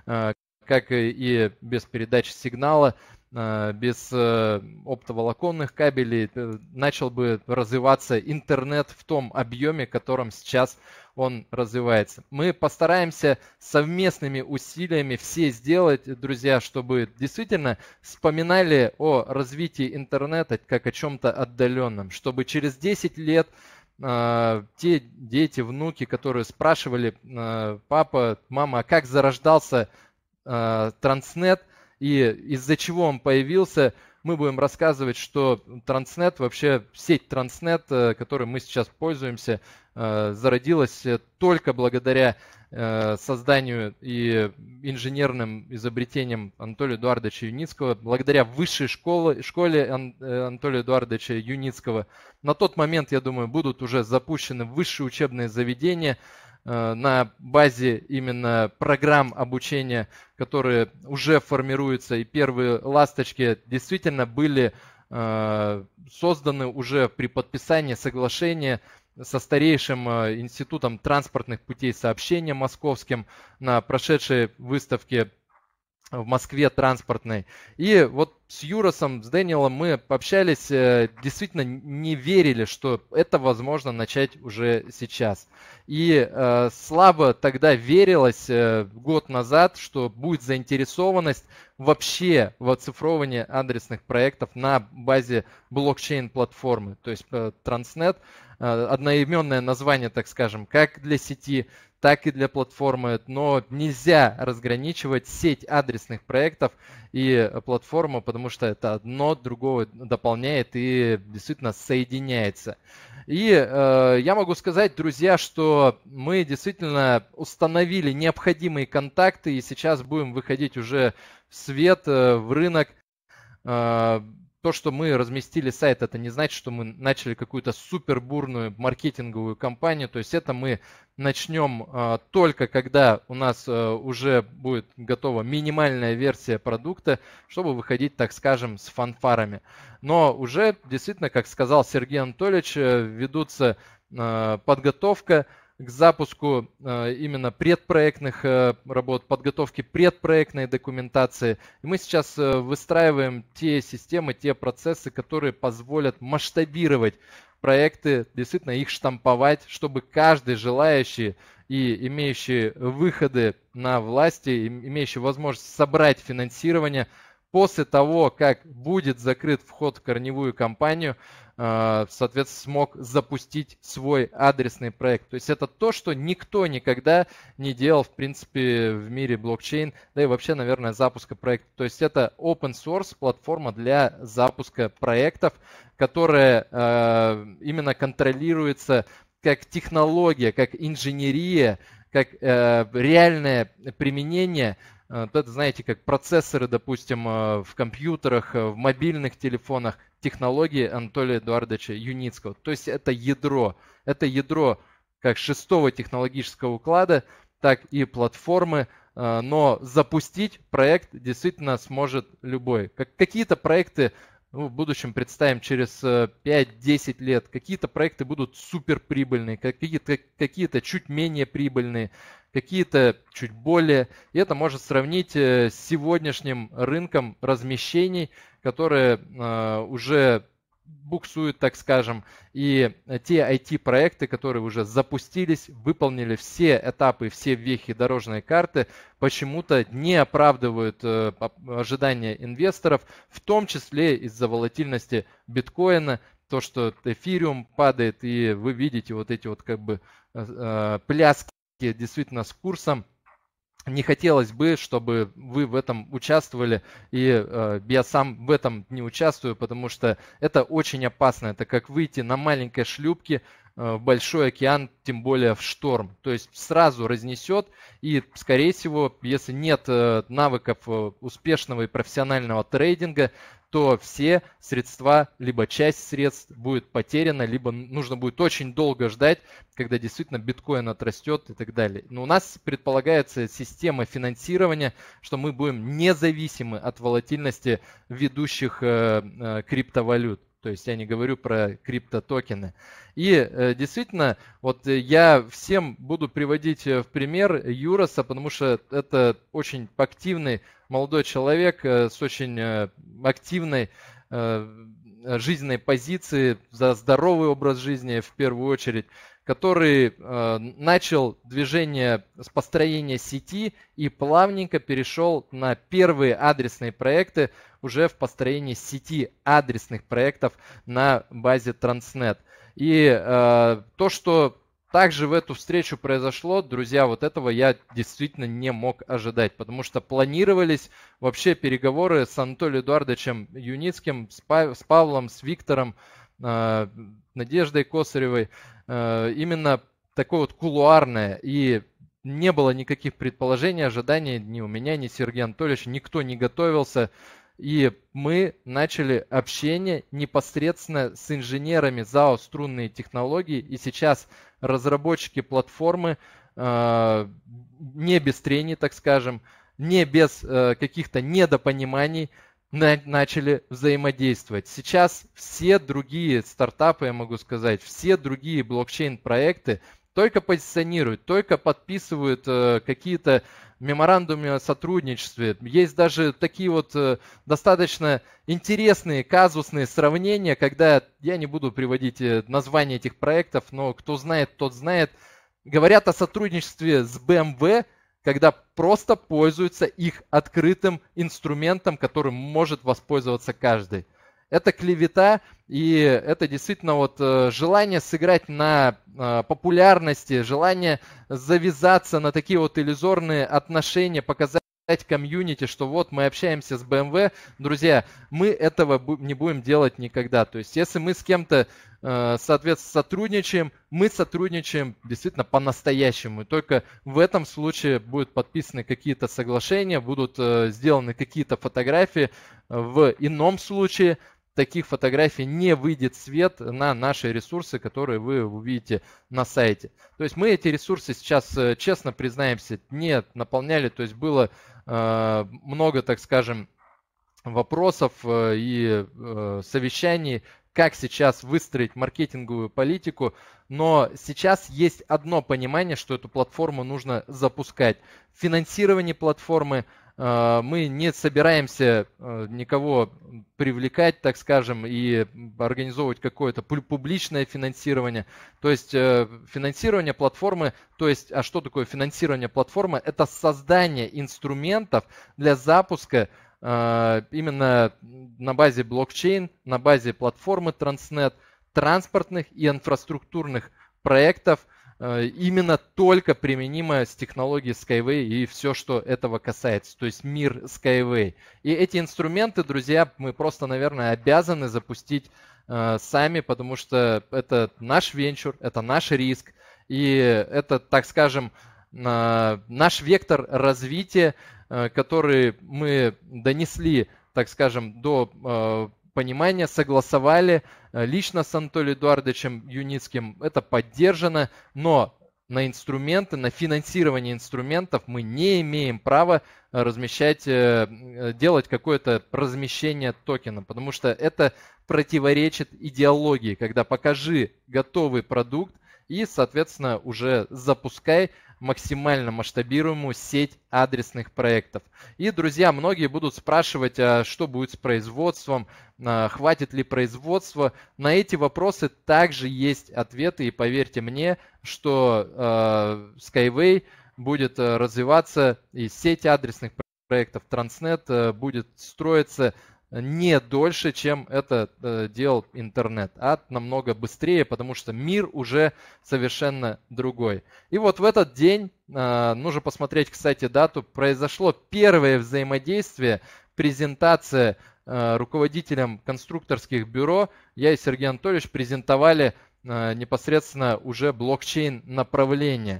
как и без передачи сигнала, без оптоволоконных кабелей начал бы развиваться интернет в том объеме, в котором сейчас он развивается. Мы постараемся совместными усилиями все сделать, друзья, чтобы действительно вспоминали о развитии интернета как о чем-то отдаленном, чтобы через 10 лет те дети, внуки, которые спрашивали: папа, мама, а как зарождался Transnet и из-за чего он появился, мы будем рассказывать, что Transnet, вообще сеть Transnet, которой мы сейчас пользуемся, зародилась только благодаря созданию и инженерным изобретениям Анатолия Эдуардовича Юницкого, благодаря высшей школе Анатолия Эдуардовича Юницкого. На тот момент, я думаю, будут уже запущены высшие учебные заведения на базе именно программ обучения, которые уже формируются, и первые ласточки действительно были созданы уже при подписании соглашения со старейшим институтом транспортных путей сообщения московским на прошедшей выставке в Москве транспортной. И вот с Юросом, с Дэниелом мы пообщались, действительно не верили, что это возможно начать уже сейчас. И слабо тогда верилось год назад, что будет заинтересованность вообще в оцифровании адресных проектов на базе блокчейн-платформы. То есть Transnet, одноименное название, так скажем, как для сети, так и для платформы, но нельзя разграничивать сеть адресных проектов и платформу, потому что это одно другого дополняет и действительно соединяется. И я могу сказать, друзья, что мы действительно установили необходимые контакты и сейчас будем выходить уже в свет, в рынок. То, что мы разместили сайт, это не значит, что мы начали какую-то супер бурную маркетинговую кампанию. То есть это мы начнем только когда у нас уже будет готова минимальная версия продукта, чтобы выходить, так скажем, с фанфарами. Но уже действительно, как сказал Сергей Анатольевич, ведутся подготовка к запуску именно предпроектных работ, подготовки предпроектной документации. И мы сейчас выстраиваем те системы, те процессы, которые позволят масштабировать проекты, действительно их штамповать, чтобы каждый желающий и имеющий выходы на власти, имеющий возможность собрать финансирование, после того, как будет закрыт вход в корневую кампанию, соответственно, смог запустить свой адресный проект. То есть это то, что никто никогда не делал, в принципе, в мире блокчейн, да и вообще, наверное, запуска проекта. То есть это open source платформа для запуска проектов, которая именно контролируется как технология, как инженерия, как реальное применение. Это, знаете, как процессоры, допустим, в компьютерах, в мобильных телефонах, технологии Анатолия Эдуардовича Юницкого. То есть это ядро как 6-го технологического уклада, так и платформы, но запустить проект действительно сможет любой. Какие-то проекты в будущем представим через 5-10 лет, какие-то проекты будут суперприбыльные, какие-то чуть менее прибыльные, какие-то чуть более. И это может сравнить с сегодняшним рынком размещений, которые уже буксуют, так скажем, и те IT-проекты, которые уже запустились, выполнили все этапы, все вехи дорожной карты, почему-то не оправдывают ожидания инвесторов, в том числе из-за волатильности биткоина, то, что эфириум падает, и вы видите вот эти вот как бы пляски действительно с курсом. Не хотелось бы, чтобы вы в этом участвовали, и я сам в этом не участвую, потому что это очень опасно. Это как выйти на маленькой шлюпке в большой океан, тем более в шторм. То есть сразу разнесет, и, скорее всего, если нет навыков успешного и профессионального трейдинга, то все средства, либо часть средств будет потеряна, либо нужно будет очень долго ждать, когда действительно биткоин отрастет и так далее. Но у нас предполагается система финансирования, что мы будем независимы от волатильности ведущих криптовалют. То есть я не говорю про криптотокены. И действительно, вот я всем буду приводить в пример Юроса, потому что это очень активный молодой человек с очень активной жизненной позиции, за здоровый образ жизни в первую очередь, который начал движение с построения сети и плавненько перешел на первые адресные проекты уже в построении сети адресных проектов на базе Transnet. И то, что также в эту встречу произошло, друзья, вот этого я действительно не мог ожидать, потому что планировались вообще переговоры с Анатолием Эдуардовичем Юницким, с Павлом, с Виктором, Надеждой Косаревой, именно такое вот кулуарное, и не было никаких предположений, ожиданий ни у меня, ни Сергея Анатольевича, никто не готовился. И мы начали общение непосредственно с инженерами ЗАО «Струнные технологии». И сейчас разработчики платформы не без трений, так скажем, не без каких-то недопониманий начали взаимодействовать. Сейчас все другие стартапы, я могу сказать, все другие блокчейн-проекты только позиционируют, только подписывают какие-то меморандумы о сотрудничестве. Есть даже такие вот достаточно интересные казусные сравнения, когда, я не буду приводить названия этих проектов, но кто знает, тот знает, говорят о сотрудничестве с BMW, когда просто пользуются их открытым инструментом, которым может воспользоваться каждый. Это клевета, и это действительно вот желание сыграть на популярности, желание завязаться на такие вот иллюзорные отношения, показать комьюнити, что вот мы общаемся с BMW. Друзья, мы этого не будем делать никогда. То есть если мы с кем-то, соответственно, сотрудничаем, мы сотрудничаем действительно по-настоящему. И только в этом случае будут подписаны какие-то соглашения, будут сделаны какие-то фотографии. В ином случае таких фотографий не выйдет в свет на наши ресурсы, которые вы увидите на сайте. То есть мы эти ресурсы сейчас, честно признаемся, не наполняли. То есть было много, так скажем, вопросов и совещаний как сейчас выстроить маркетинговую политику, но сейчас есть одно понимание, что эту платформу нужно запускать. Финансирование платформы мы не собираемся никого привлекать, так скажем, и организовывать какое-то публичное финансирование. То есть финансирование платформы, а что такое финансирование платформы? Это создание инструментов для запуска именно на базе блокчейн, на базе платформы Transnet, транспортных и инфраструктурных проектов, именно только применимо с технологией Skyway и все, что этого касается, то есть мир Skyway. И эти инструменты, друзья, мы просто, наверное, обязаны запустить сами, потому что это наш венчур, это наш риск, и это, так скажем, наш вектор развития, который мы донесли, так скажем, до понимания, согласовали лично с Анатолием Эдуардовичем Юницким, это поддержано, но на инструменты, на финансирование инструментов мы не имеем права размещать, делать какое-то размещение токена, потому что это противоречит идеологии, когда покажи готовый продукт и, соответственно, уже запускай максимально масштабируемую сеть адресных проектов. И, друзья, многие будут спрашивать, а что будет с производством, хватит ли производства. На эти вопросы также есть ответы, и поверьте мне, что Skyway будет развиваться, и сеть адресных проектов Transnet будет строиться не дольше, чем это делал интернет, а намного быстрее, потому что мир уже совершенно другой. И вот в этот день, нужно посмотреть, кстати, дату, произошло первое взаимодействие, презентация руководителям конструкторских бюро. Я и Сергей Анатольевич презентовали непосредственно уже блокчейн направление,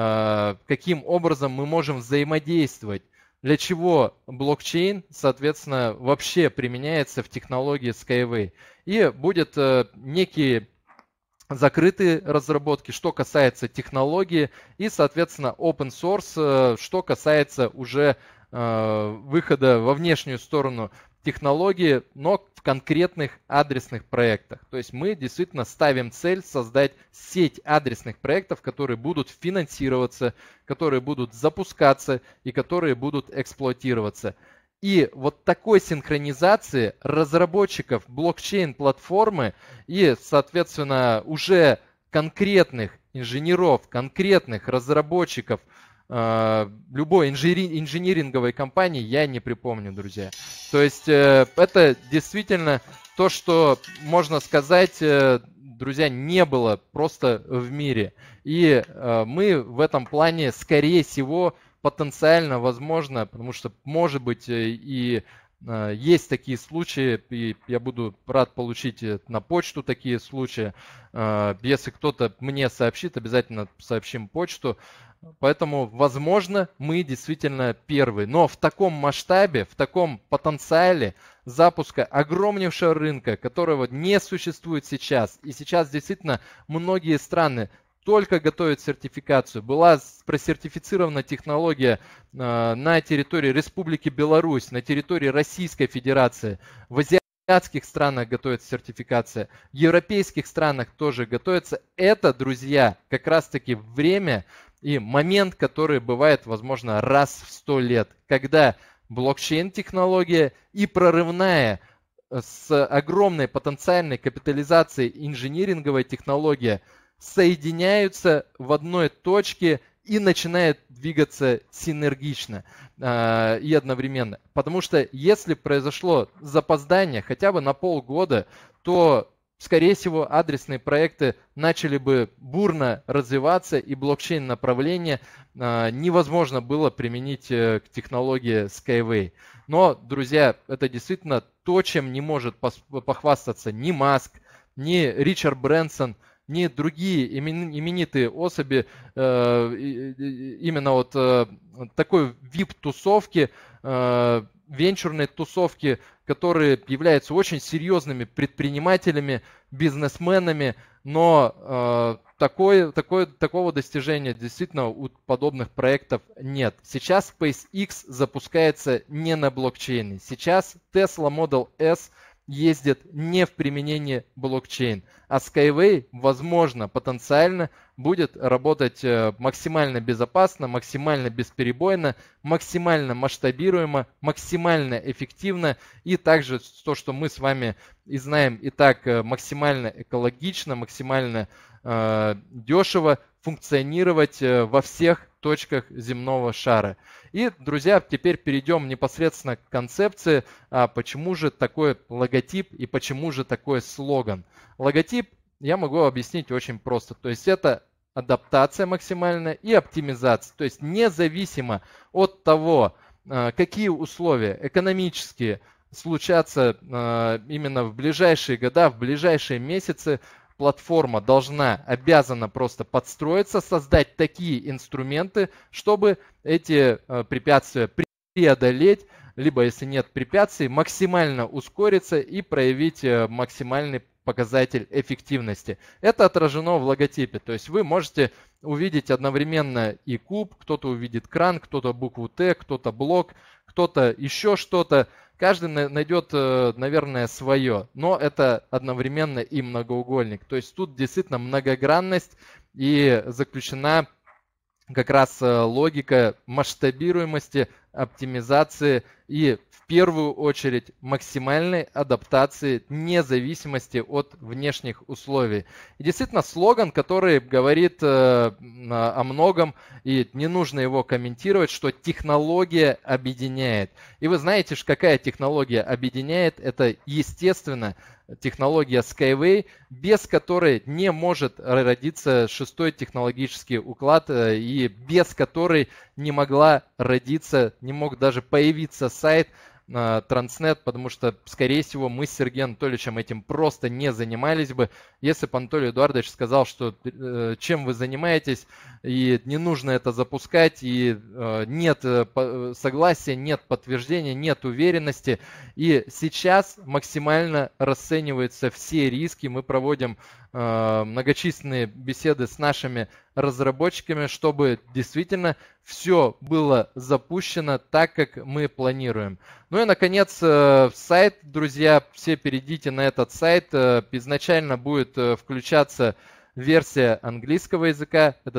каким образом мы можем взаимодействовать. Для чего блокчейн, соответственно, вообще применяется в технологии Skyway. И будет некие закрытые разработки, что касается технологии, и, соответственно, open source, что касается уже выхода во внешнюю сторону технологии, но в конкретных адресных проектах. То есть мы действительно ставим цель создать сеть адресных проектов, которые будут финансироваться, которые будут запускаться и которые будут эксплуатироваться. И вот такой синхронизации разработчиков блокчейн-платформы и, соответственно, уже конкретных инженеров, конкретных разработчиков любой инжиниринговой компании я не припомню, друзья. То есть это действительно то, что, можно сказать, друзья, не было просто в мире. И мы в этом плане, скорее всего, потенциально возможно, потому что, может быть, и есть такие случаи, и я буду рад получить на почту такие случаи. Если кто-то мне сообщит, обязательно сообщим почту. Поэтому, возможно, мы действительно первые. Но в таком масштабе, в таком потенциале запуска огромнейшего рынка, которого не существует сейчас, и сейчас действительно многие страны только готовят сертификацию. Была просертифицирована технология на территории Республики Беларусь, на территории Российской Федерации, в азиатских странах готовится сертификация, в европейских странах тоже готовится. Это, друзья, как раз-таки время и момент, который бывает, возможно, раз в 100 лет, когда блокчейн-технология и прорывная с огромной потенциальной капитализацией инжиниринговая технология соединяются в одной точке и начинают двигаться синергично и одновременно. Потому что если произошло запоздание хотя бы на полгода, то, скорее всего, адресные проекты начали бы бурно развиваться, и блокчейн-направление невозможно было применить к технологии Skyway. Но, друзья, это действительно то, чем не может похвастаться ни Маск, ни Ричард Брэнсон, ни другие именитые особи именно вот такой VIP-тусовки, венчурной тусовки, которые являются очень серьезными предпринимателями, бизнесменами, но такого достижения действительно у подобных проектов нет. Сейчас SpaceX запускается не на блокчейне. Сейчас Tesla Model S ездит не в применении блокчейн. А Skyway, возможно, потенциально будет работать максимально безопасно, максимально бесперебойно, максимально масштабируемо, максимально эффективно. И также то, что мы с вами и знаем, и так максимально экологично, максимально дешево функционировать во всех точках земного шара. И, друзья, теперь перейдем непосредственно к концепции, почему же такой логотип и почему же такой слоган. Логотип я могу объяснить очень просто. То есть это адаптация максимальная и оптимизация. То есть независимо от того, какие условия экономические случатся именно в ближайшие года, в ближайшие месяцы, платформа обязана просто подстроиться, создать такие инструменты, чтобы эти препятствия преодолеть, либо, если нет препятствий, максимально ускориться и проявить максимальный показатель эффективности. Это отражено в логотипе. То есть вы можете увидеть одновременно и куб, кто-то увидит кран, кто-то букву Т, кто-то блок, кто-то еще что-то. Каждый найдет, наверное, свое, но это одновременно и многоугольник. То есть тут действительно многогранность и заключена как раз логика масштабируемости, оптимизации и в первую очередь максимальной адаптации независимости от внешних условий. И действительно слоган, который говорит о многом, и не нужно его комментировать, что технология объединяет. И вы знаете, какая технология объединяет? Это, естественно, технология Skyway, без которой не может родиться шестой технологический уклад и без которой не могла родиться, не мог даже появиться сайт Transnet, потому что, скорее всего, мы с Сергеем Анатольевичем этим просто не занимались бы, если бы Анатолий Эдуардович сказал, что чем вы занимаетесь, и не нужно это запускать, и нет согласия, нет подтверждения, нет уверенности. И сейчас максимально расцениваются все риски. Мы проводим многочисленные беседы с нашими разработчиками, чтобы действительно все было запущено так, как мы планируем. Ну и, наконец, сайт, друзья, все перейдите на этот сайт. Изначально будет включаться версия английского языка, это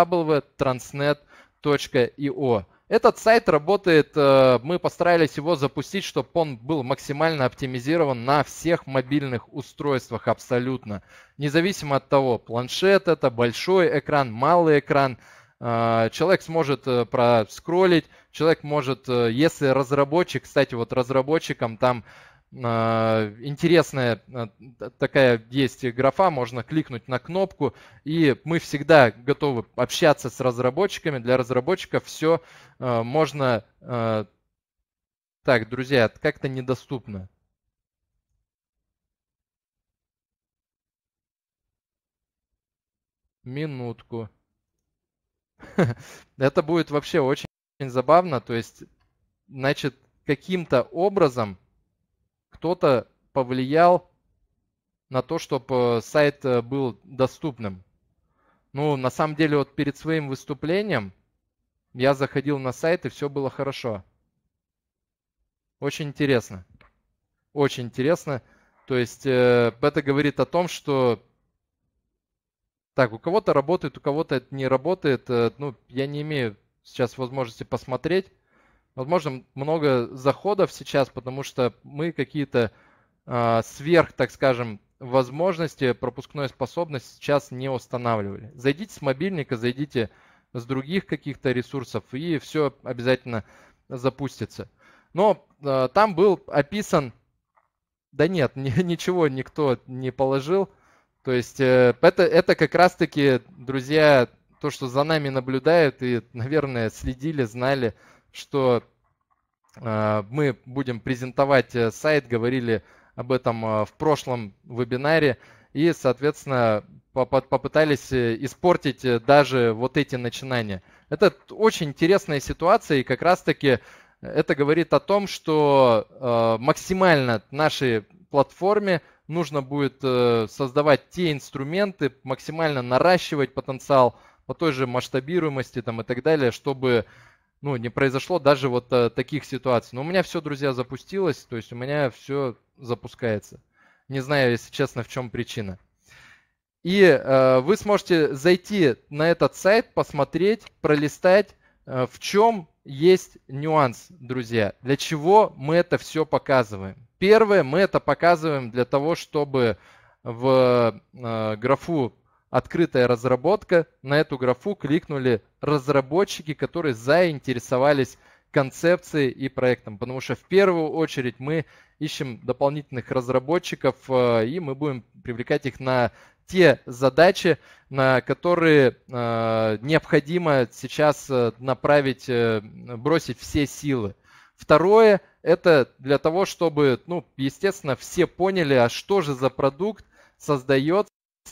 www.transnet.io. Этот сайт работает, мы постарались его запустить, чтобы он был максимально оптимизирован на всех мобильных устройствах абсолютно. Независимо от того, планшет это, большой экран, малый экран, человек сможет проскроллить, человек может, если разработчик, кстати, вот разработчикам там интересная такая есть графа, можно кликнуть на кнопку, и мы всегда готовы общаться с разработчиками. Для разработчиков все можно... Так, друзья, как-то недоступно. Минутку. Это будет вообще очень забавно, то есть, значит, каким-то образом кто-то повлиял на то, чтобы сайт был доступным. Ну, на самом деле, вот перед своим выступлением я заходил на сайт, и все было хорошо. Очень интересно. Очень интересно. То есть это говорит о том, что так, у кого-то работает, у кого-то это не работает. Ну, я не имею сейчас возможности посмотреть. Возможно, много заходов сейчас, потому что мы какие-то сверх, так скажем, возможности, пропускной способности сейчас не устанавливали. Зайдите с мобильника, зайдите с других каких-то ресурсов, и все обязательно запустится. Но там был описан... Да нет, ничего никто не положил. То есть это как раз-таки, друзья, то, что за нами наблюдают и, наверное, следили, знали, что мы будем презентовать сайт, говорили об этом в прошлом вебинаре и, соответственно, попытались испортить даже вот эти начинания. Это очень интересная ситуация, и как раз-таки это говорит о том, что максимально нашей платформе нужно будет создавать те инструменты, максимально наращивать потенциал по той же масштабируемости там, и так далее, чтобы ну, не произошло даже вот таких ситуаций. Но у меня все, друзья, запустилось, то есть у меня все запускается. Не знаю, если честно, в чем причина. И вы сможете зайти на этот сайт, посмотреть, пролистать, в чем есть нюанс, друзья. Для чего мы это все показываем? Первое, мы это показываем для того, чтобы в графу «Открытая разработка» на эту графу кликнули разработчики, которые заинтересовались концепцией и проектом. Потому что в первую очередь мы ищем дополнительных разработчиков, и мы будем привлекать их на те задачи, на которые необходимо сейчас направить, бросить все силы. Второе, это для того, чтобы, ну, естественно, все поняли, а что же за продукт создается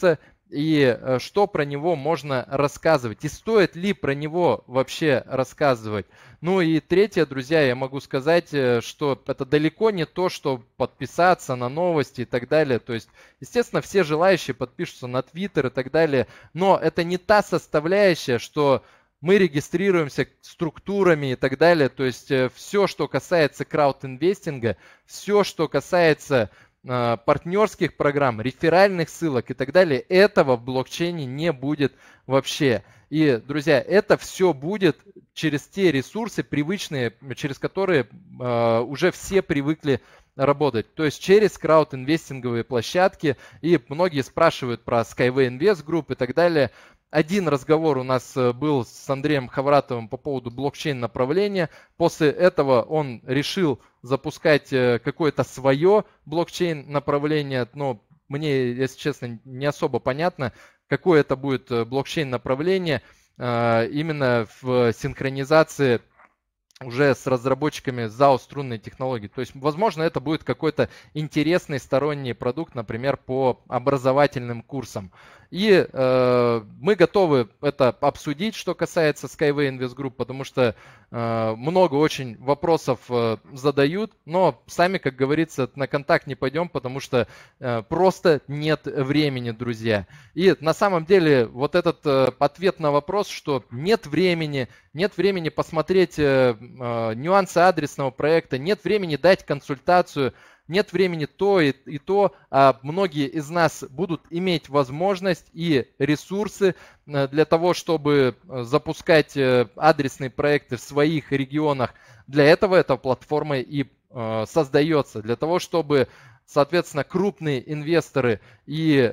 и что про него можно рассказывать, и стоит ли про него вообще рассказывать. Ну и третье, друзья, я могу сказать, что это далеко не то, что подписаться на новости и так далее. То есть, естественно, все желающие подпишутся на Twitter и так далее, но это не та составляющая, что мы регистрируемся структурами и так далее. То есть все, что касается краудинвестинга, все, что касается партнерских программ, реферальных ссылок и так далее, этого в блокчейне не будет вообще. И, друзья, это все будет через те ресурсы привычные, через которые уже все привыкли работать. То есть через краудинвестинговые площадки. И многие спрашивают про Skyway Invest Group и так далее. Один разговор у нас был с Андреем Хавратовым по поводу блокчейн-направления. После этого он решил запускать какое-то свое блокчейн-направление. Но мне, если честно, не особо понятно, какое это будет блокчейн-направление именно в синхронизации уже с разработчиками ZAO струнной технологии. То есть, возможно, это будет какой-то интересный сторонний продукт, например, по образовательным курсам. И мы готовы это обсудить, что касается Skyway Invest Group, потому что много очень вопросов задают, но сами, как говорится, на контакт не пойдем, потому что просто нет времени, друзья. И на самом деле вот этот ответ на вопрос, что нет времени посмотреть нюансы адресного проекта, нет времени дать консультацию, нет времени то и то, а многие из нас будут иметь возможность и ресурсы для того, чтобы запускать адресные проекты в своих регионах. Для этого эта платформа и создается, для того, чтобы, соответственно, крупные инвесторы и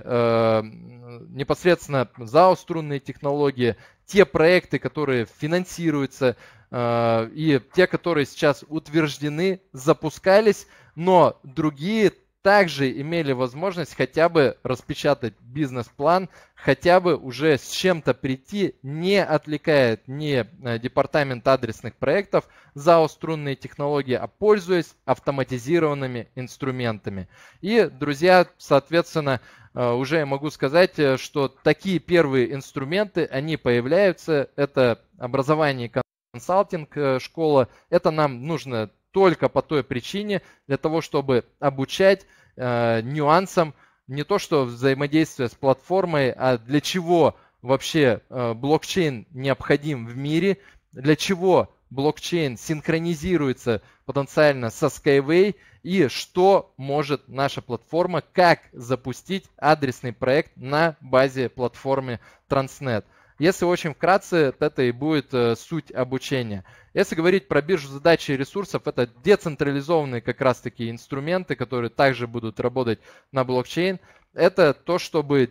непосредственно ZAO струнные технологии, те проекты, которые финансируются и те, которые сейчас утверждены, запускались, но другие также имели возможность хотя бы распечатать бизнес-план, хотя бы уже с чем-то прийти, не отвлекая ни департамент адресных проектов ZAO струнные технологии, а пользуясь автоматизированными инструментами. И, друзья, соответственно, уже я могу сказать, что такие первые инструменты, они появляются. Это образование и консалтинг, школа. Это нам нужно только по той причине, для того, чтобы обучать нюансам не то что взаимодействия с платформой, а для чего вообще блокчейн необходим в мире, для чего блокчейн синхронизируется потенциально со Skyway и что может наша платформа, как запустить адресный проект на базе платформы Transnet. Если очень вкратце, это и будет суть обучения. Если говорить про биржу задач и ресурсов, это децентрализованные как раз-таки инструменты, которые также будут работать на блокчейн. Это то, чтобы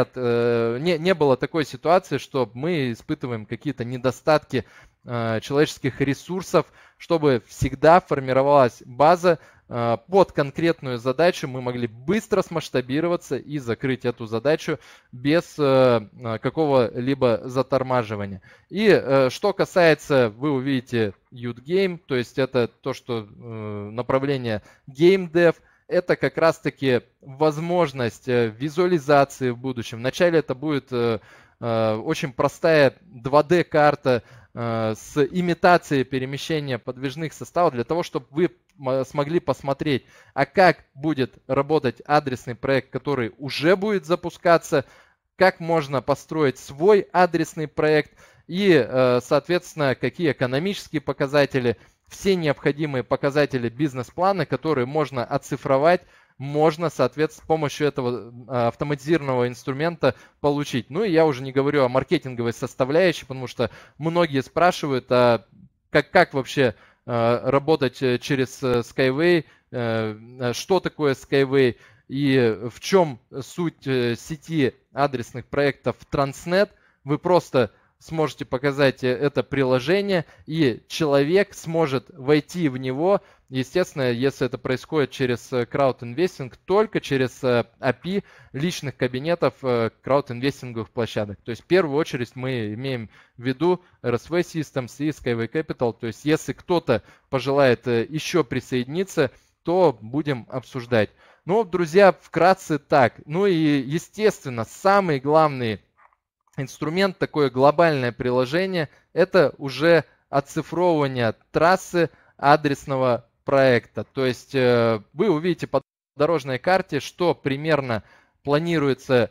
не было такой ситуации, что мы испытываем какие-то недостатки человеческих ресурсов, чтобы всегда формировалась база под конкретную задачу, мы могли быстро смасштабироваться и закрыть эту задачу без какого-либо затормаживания. И что касается, вы увидите Youth Game, то есть это то, что направление Game Dev, это как раз-таки возможность визуализации в будущем. Вначале это будет очень простая 2D-карта с имитацией перемещения подвижных составов для того, чтобы вы смогли посмотреть, а как будет работать адресный проект, который уже будет запускаться, как можно построить свой адресный проект. и, соответственно, какие экономические показатели, все необходимые показатели бизнес-плана, которые можно оцифровать, можно, соответственно, с помощью этого автоматизированного инструмента получить. Ну и я уже не говорю о маркетинговой составляющей, потому что многие спрашивают, а как вообще работать через Skyway, что такое Skyway и в чем суть сети адресных проектов Transnet. Вы просто сможете показать это приложение, и человек сможет войти в него. Естественно, если это происходит через краудинвестинг, только через API личных кабинетов краудинвестинговых площадок. То есть в первую очередь мы имеем в виду RSV Systems и Skyway Capital. То есть если кто-то пожелает еще присоединиться, то будем обсуждать. Ну, друзья, вкратце так. Ну и, естественно, самый главный инструмент, такое глобальное приложение, это уже оцифровывание трассы адресного проекта. То есть вы увидите по дорожной карте, что примерно планируется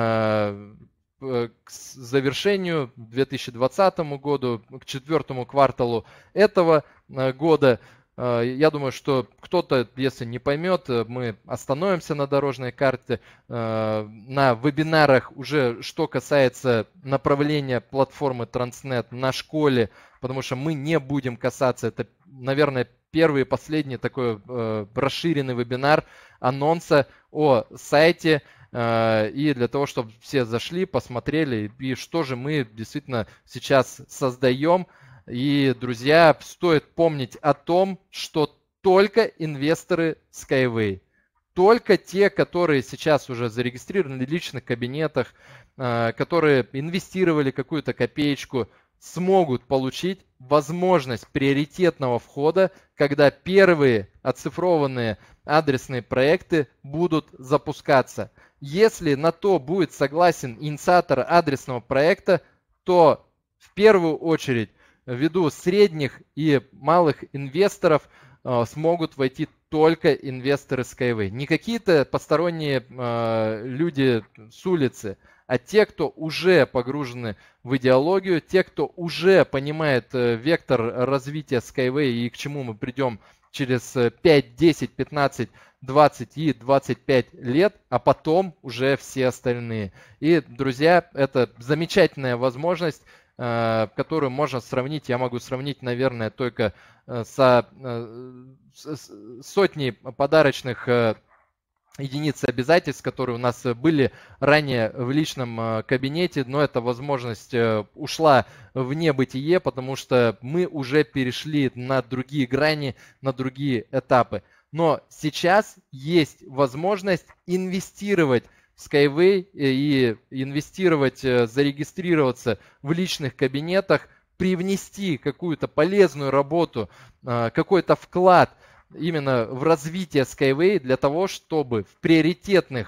к завершению к 2020 году, к четвертому кварталу этого года. Я думаю, что кто-то, если не поймет, мы остановимся на дорожной карте. На вебинарах уже, что касается направления платформы Transnet на школе, потому что мы не будем касаться, это, наверное, первый и последний такой расширенный вебинар анонса о сайте. И для того, чтобы все зашли, посмотрели, и что же мы действительно сейчас создаем. И, друзья, стоит помнить о том, что только инвесторы Skyway, только те, которые сейчас уже зарегистрированы в личных кабинетах, которые инвестировали какую-то копеечку, смогут получить возможность приоритетного входа, когда первые оцифрованные адресные проекты будут запускаться. Если на то будет согласен инициатор адресного проекта, то в первую очередь ввиду средних и малых инвесторов смогут войти только инвесторы Skyway. Не какие-то посторонние люди с улицы, а те, кто уже погружены в идеологию, те, кто уже понимает вектор развития Skyway и к чему мы придем через 5, 10, 15, 20 и 25 лет, а потом уже все остальные. И, друзья, это замечательная возможность, которую можно сравнить, я могу сравнить, наверное, только с сотней подарочных единиц обязательств, которые у нас были ранее в личном кабинете, но эта возможность ушла в небытие, потому что мы уже перешли на другие грани, на другие этапы. Но сейчас есть возможность инвестировать Skyway и инвестировать, зарегистрироваться в личных кабинетах, привнести какую-то полезную работу, какой-то вклад именно в развитие Skyway для того, чтобы в приоритетном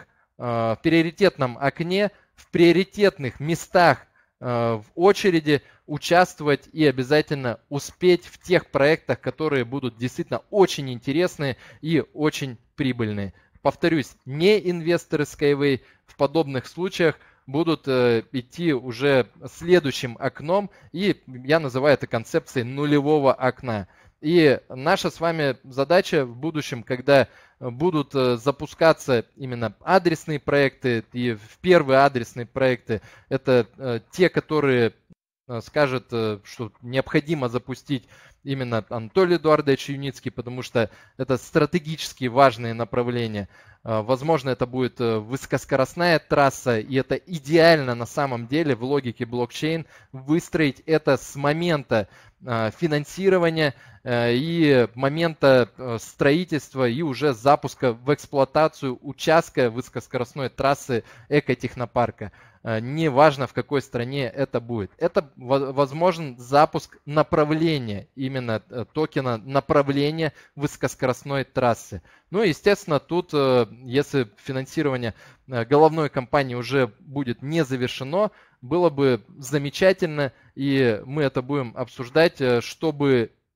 окне, в приоритетных местах в очереди участвовать и обязательно успеть в тех проектах, которые будут действительно очень интересные и очень прибыльные. Повторюсь, не инвесторы Skyway в подобных случаях будут идти уже следующим окном, и я называю это концепцией нулевого окна. И наша с вами задача в будущем, когда будут запускаться именно адресные проекты, и в первые адресные проекты, это те, которые скажут, что необходимо запустить именно Анатолий Эдуардович Юницкий, потому что это стратегически важные направления. Возможно, это будет высокоскоростная трасса, и это идеально на самом деле в логике блокчейн выстроить это с момента финансирования и момента строительства и уже запуска в эксплуатацию участка высокоскоростной трассы экотехнопарка. Неважно, в какой стране это будет. Это возможен запуск направления, именно токена направления высокоскоростной трассы. Ну и, естественно, тут, если финансирование головной компании уже будет не завершено, было бы замечательно, и мы это будем обсуждать, чтобы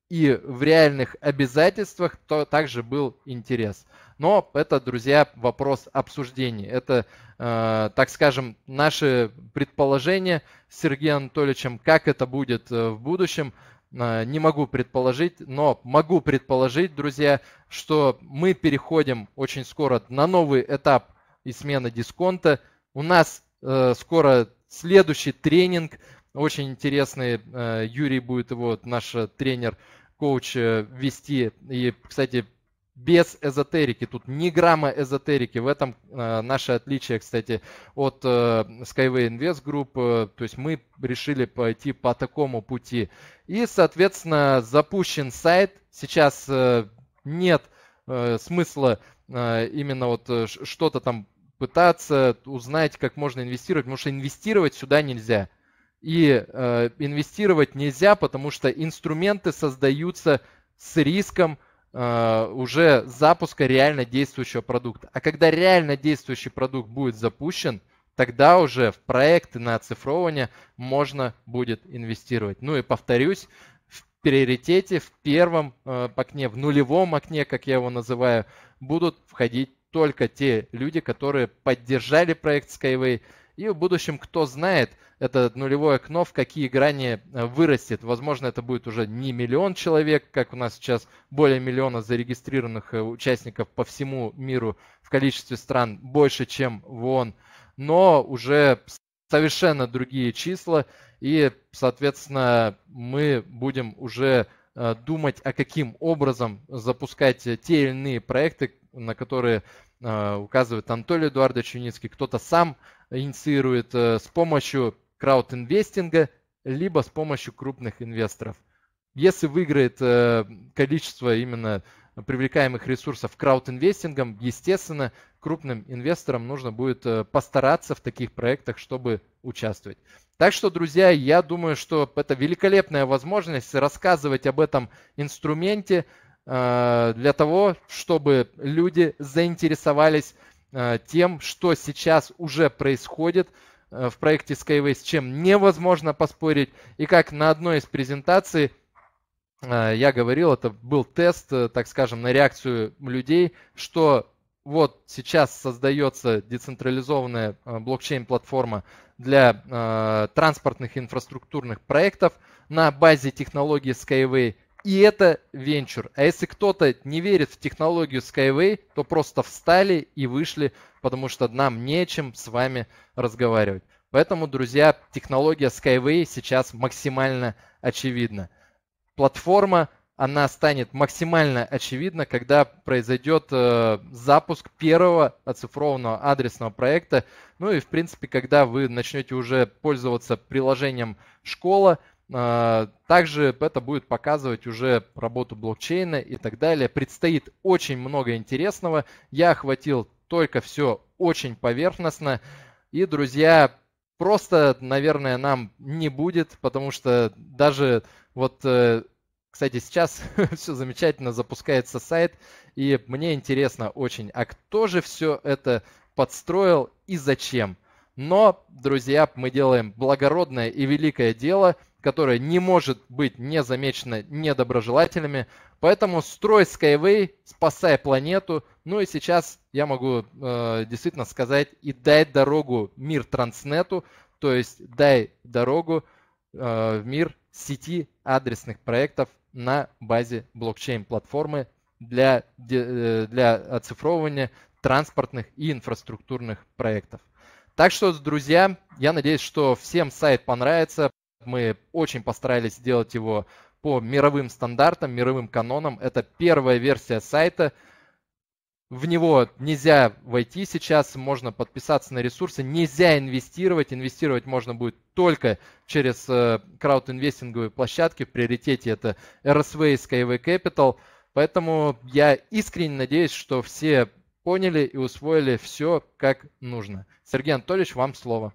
и в реальных обязательствах, то также был интерес. Но это, друзья, вопрос обсуждения. Это, так скажем, наши предположения с Сергеем Анатольевичем, как это будет в будущем, не могу предположить, но могу предположить, друзья, что мы переходим очень скоро на новый этап и смена дисконта. У нас скоро следующий тренинг, очень интересный, Юрий будет его, наш тренер, коуч, вести. И, кстати, без эзотерики, тут ни грамма эзотерики. В этом наше отличие, кстати, от Skyway Invest Group. То есть мы решили пойти по такому пути. И, соответственно, запущен сайт. Сейчас нет смысла именно вот что-то там пытаться узнать, как можно инвестировать, потому что инвестировать сюда нельзя. И инвестировать нельзя, потому что инструменты создаются с риском уже запуска реально действующего продукта. А когда реально действующий продукт будет запущен, тогда уже в проекты на оцифровывание можно будет инвестировать. Ну и повторюсь, в приоритете, в первом окне, в нулевом окне, как я его называю, будут входить только те люди, которые поддержали проект Skyway. И в будущем, кто знает, это нулевое окно в какие грани вырастет. Возможно, это будет уже не 1 миллион человек, как у нас сейчас более 1 миллиона зарегистрированных участников по всему миру в количестве стран больше, чем в ООН, но уже совершенно другие числа. И, соответственно, мы будем уже думать, а каким образом запускать те или иные проекты, на которые указывает Анатолий Эдуардович Юницкий, кто-то сам инициирует с помощью краудинвестинга, либо с помощью крупных инвесторов. Если выиграет количество именно привлекаемых ресурсов краудинвестингом, естественно, крупным инвесторам нужно будет постараться в таких проектах, чтобы участвовать. Так что, друзья, я думаю, что это великолепная возможность рассказывать об этом инструменте для того, чтобы люди заинтересовались тем, что сейчас уже происходит в проекте Skyway, с чем невозможно поспорить. И как на одной из презентаций я говорил, это был тест, так скажем, на реакцию людей, что вот сейчас создается децентрализованная блокчейн-платформа для транспортных инфраструктурных проектов на базе технологии Skyway. И это венчур. А если кто-то не верит в технологию Skyway, то просто встали и вышли, потому что нам не о чем с вами разговаривать. Поэтому, друзья, технология Skyway сейчас максимально очевидна. Платформа, она станет максимально очевидна, когда произойдет запуск первого оцифрованного адресного проекта. Ну и, в принципе, когда вы начнете уже пользоваться приложением «Школа», также это будет показывать уже работу блокчейна и так далее. Предстоит очень много интересного. Я охватил только все очень поверхностно. И, друзья, просто, наверное, нам не будет, потому что даже вот, кстати, сейчас все замечательно, запускается сайт, и мне интересно очень, а кто же все это подстроил и зачем? Но, друзья, мы делаем благородное и великое дело, которое не может быть не замечено недоброжелателями. Поэтому строй Skyway, спасай планету. Ну и сейчас я могу действительно сказать и дай дорогу мир Транснету, то есть дай дорогу в мир сети адресных проектов на базе блокчейн-платформы для оцифровывания транспортных и инфраструктурных проектов. Так что, друзья, я надеюсь, что всем сайт понравится. Мы очень постарались сделать его по мировым стандартам, мировым канонам. Это первая версия сайта. В него нельзя войти сейчас, можно подписаться на ресурсы, нельзя инвестировать. Инвестировать можно будет только через краудинвестинговые площадки. В приоритете это RSV и Skyway Capital. Поэтому я искренне надеюсь, что все поняли и усвоили все как нужно. Сергей Анатольевич, вам слово.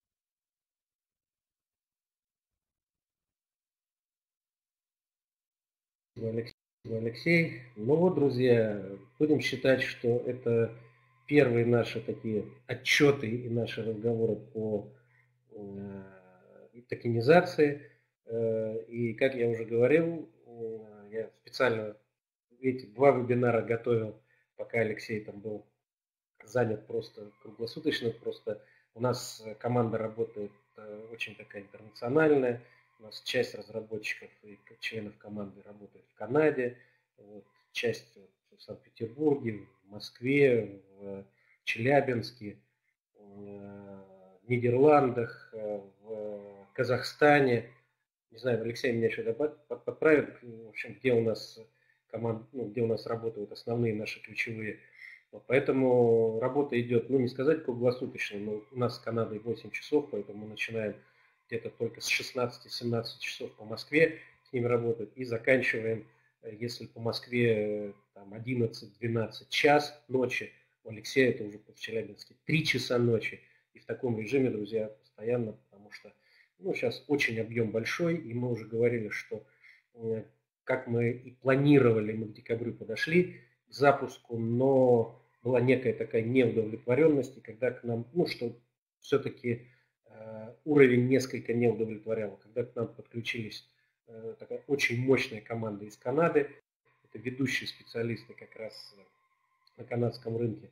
Алексей. Ну вот, друзья, будем считать, что это первые наши такие отчеты и наши разговоры по токенизации. И, как я уже говорил, Я специально, видите, 2 вебинара готовил, пока Алексей там был занят просто круглосуточно. Просто у нас команда работает очень такая интернациональная. У нас часть разработчиков и членов команды работает в Канаде, вот, часть в Санкт-Петербурге, в Москве, в Челябинске, в Нидерландах, в Казахстане. Не знаю, Алексей меня еще подправит, в общем, где у нас где у нас работают основные наши ключевые. Вот, поэтому работа идет, не сказать круглосуточно, но у нас с Канадой 8 часов, поэтому мы начинаем где-то только с 16-17 часов по Москве с ними работать и заканчиваем, если по Москве там 11-12 час ночи, у Алексея это уже в Челябинске 3 часа ночи. И в таком режиме, друзья, постоянно, потому что сейчас очень объем большой, и мы уже говорили, что как мы и планировали, мы к декабрю подошли к запуску, но была некая такая неудовлетворенность, и когда к нам, что все-таки уровень несколько не удовлетворял, когда к нам подключились такая очень мощная команда из Канады, это ведущие специалисты как раз на канадском рынке,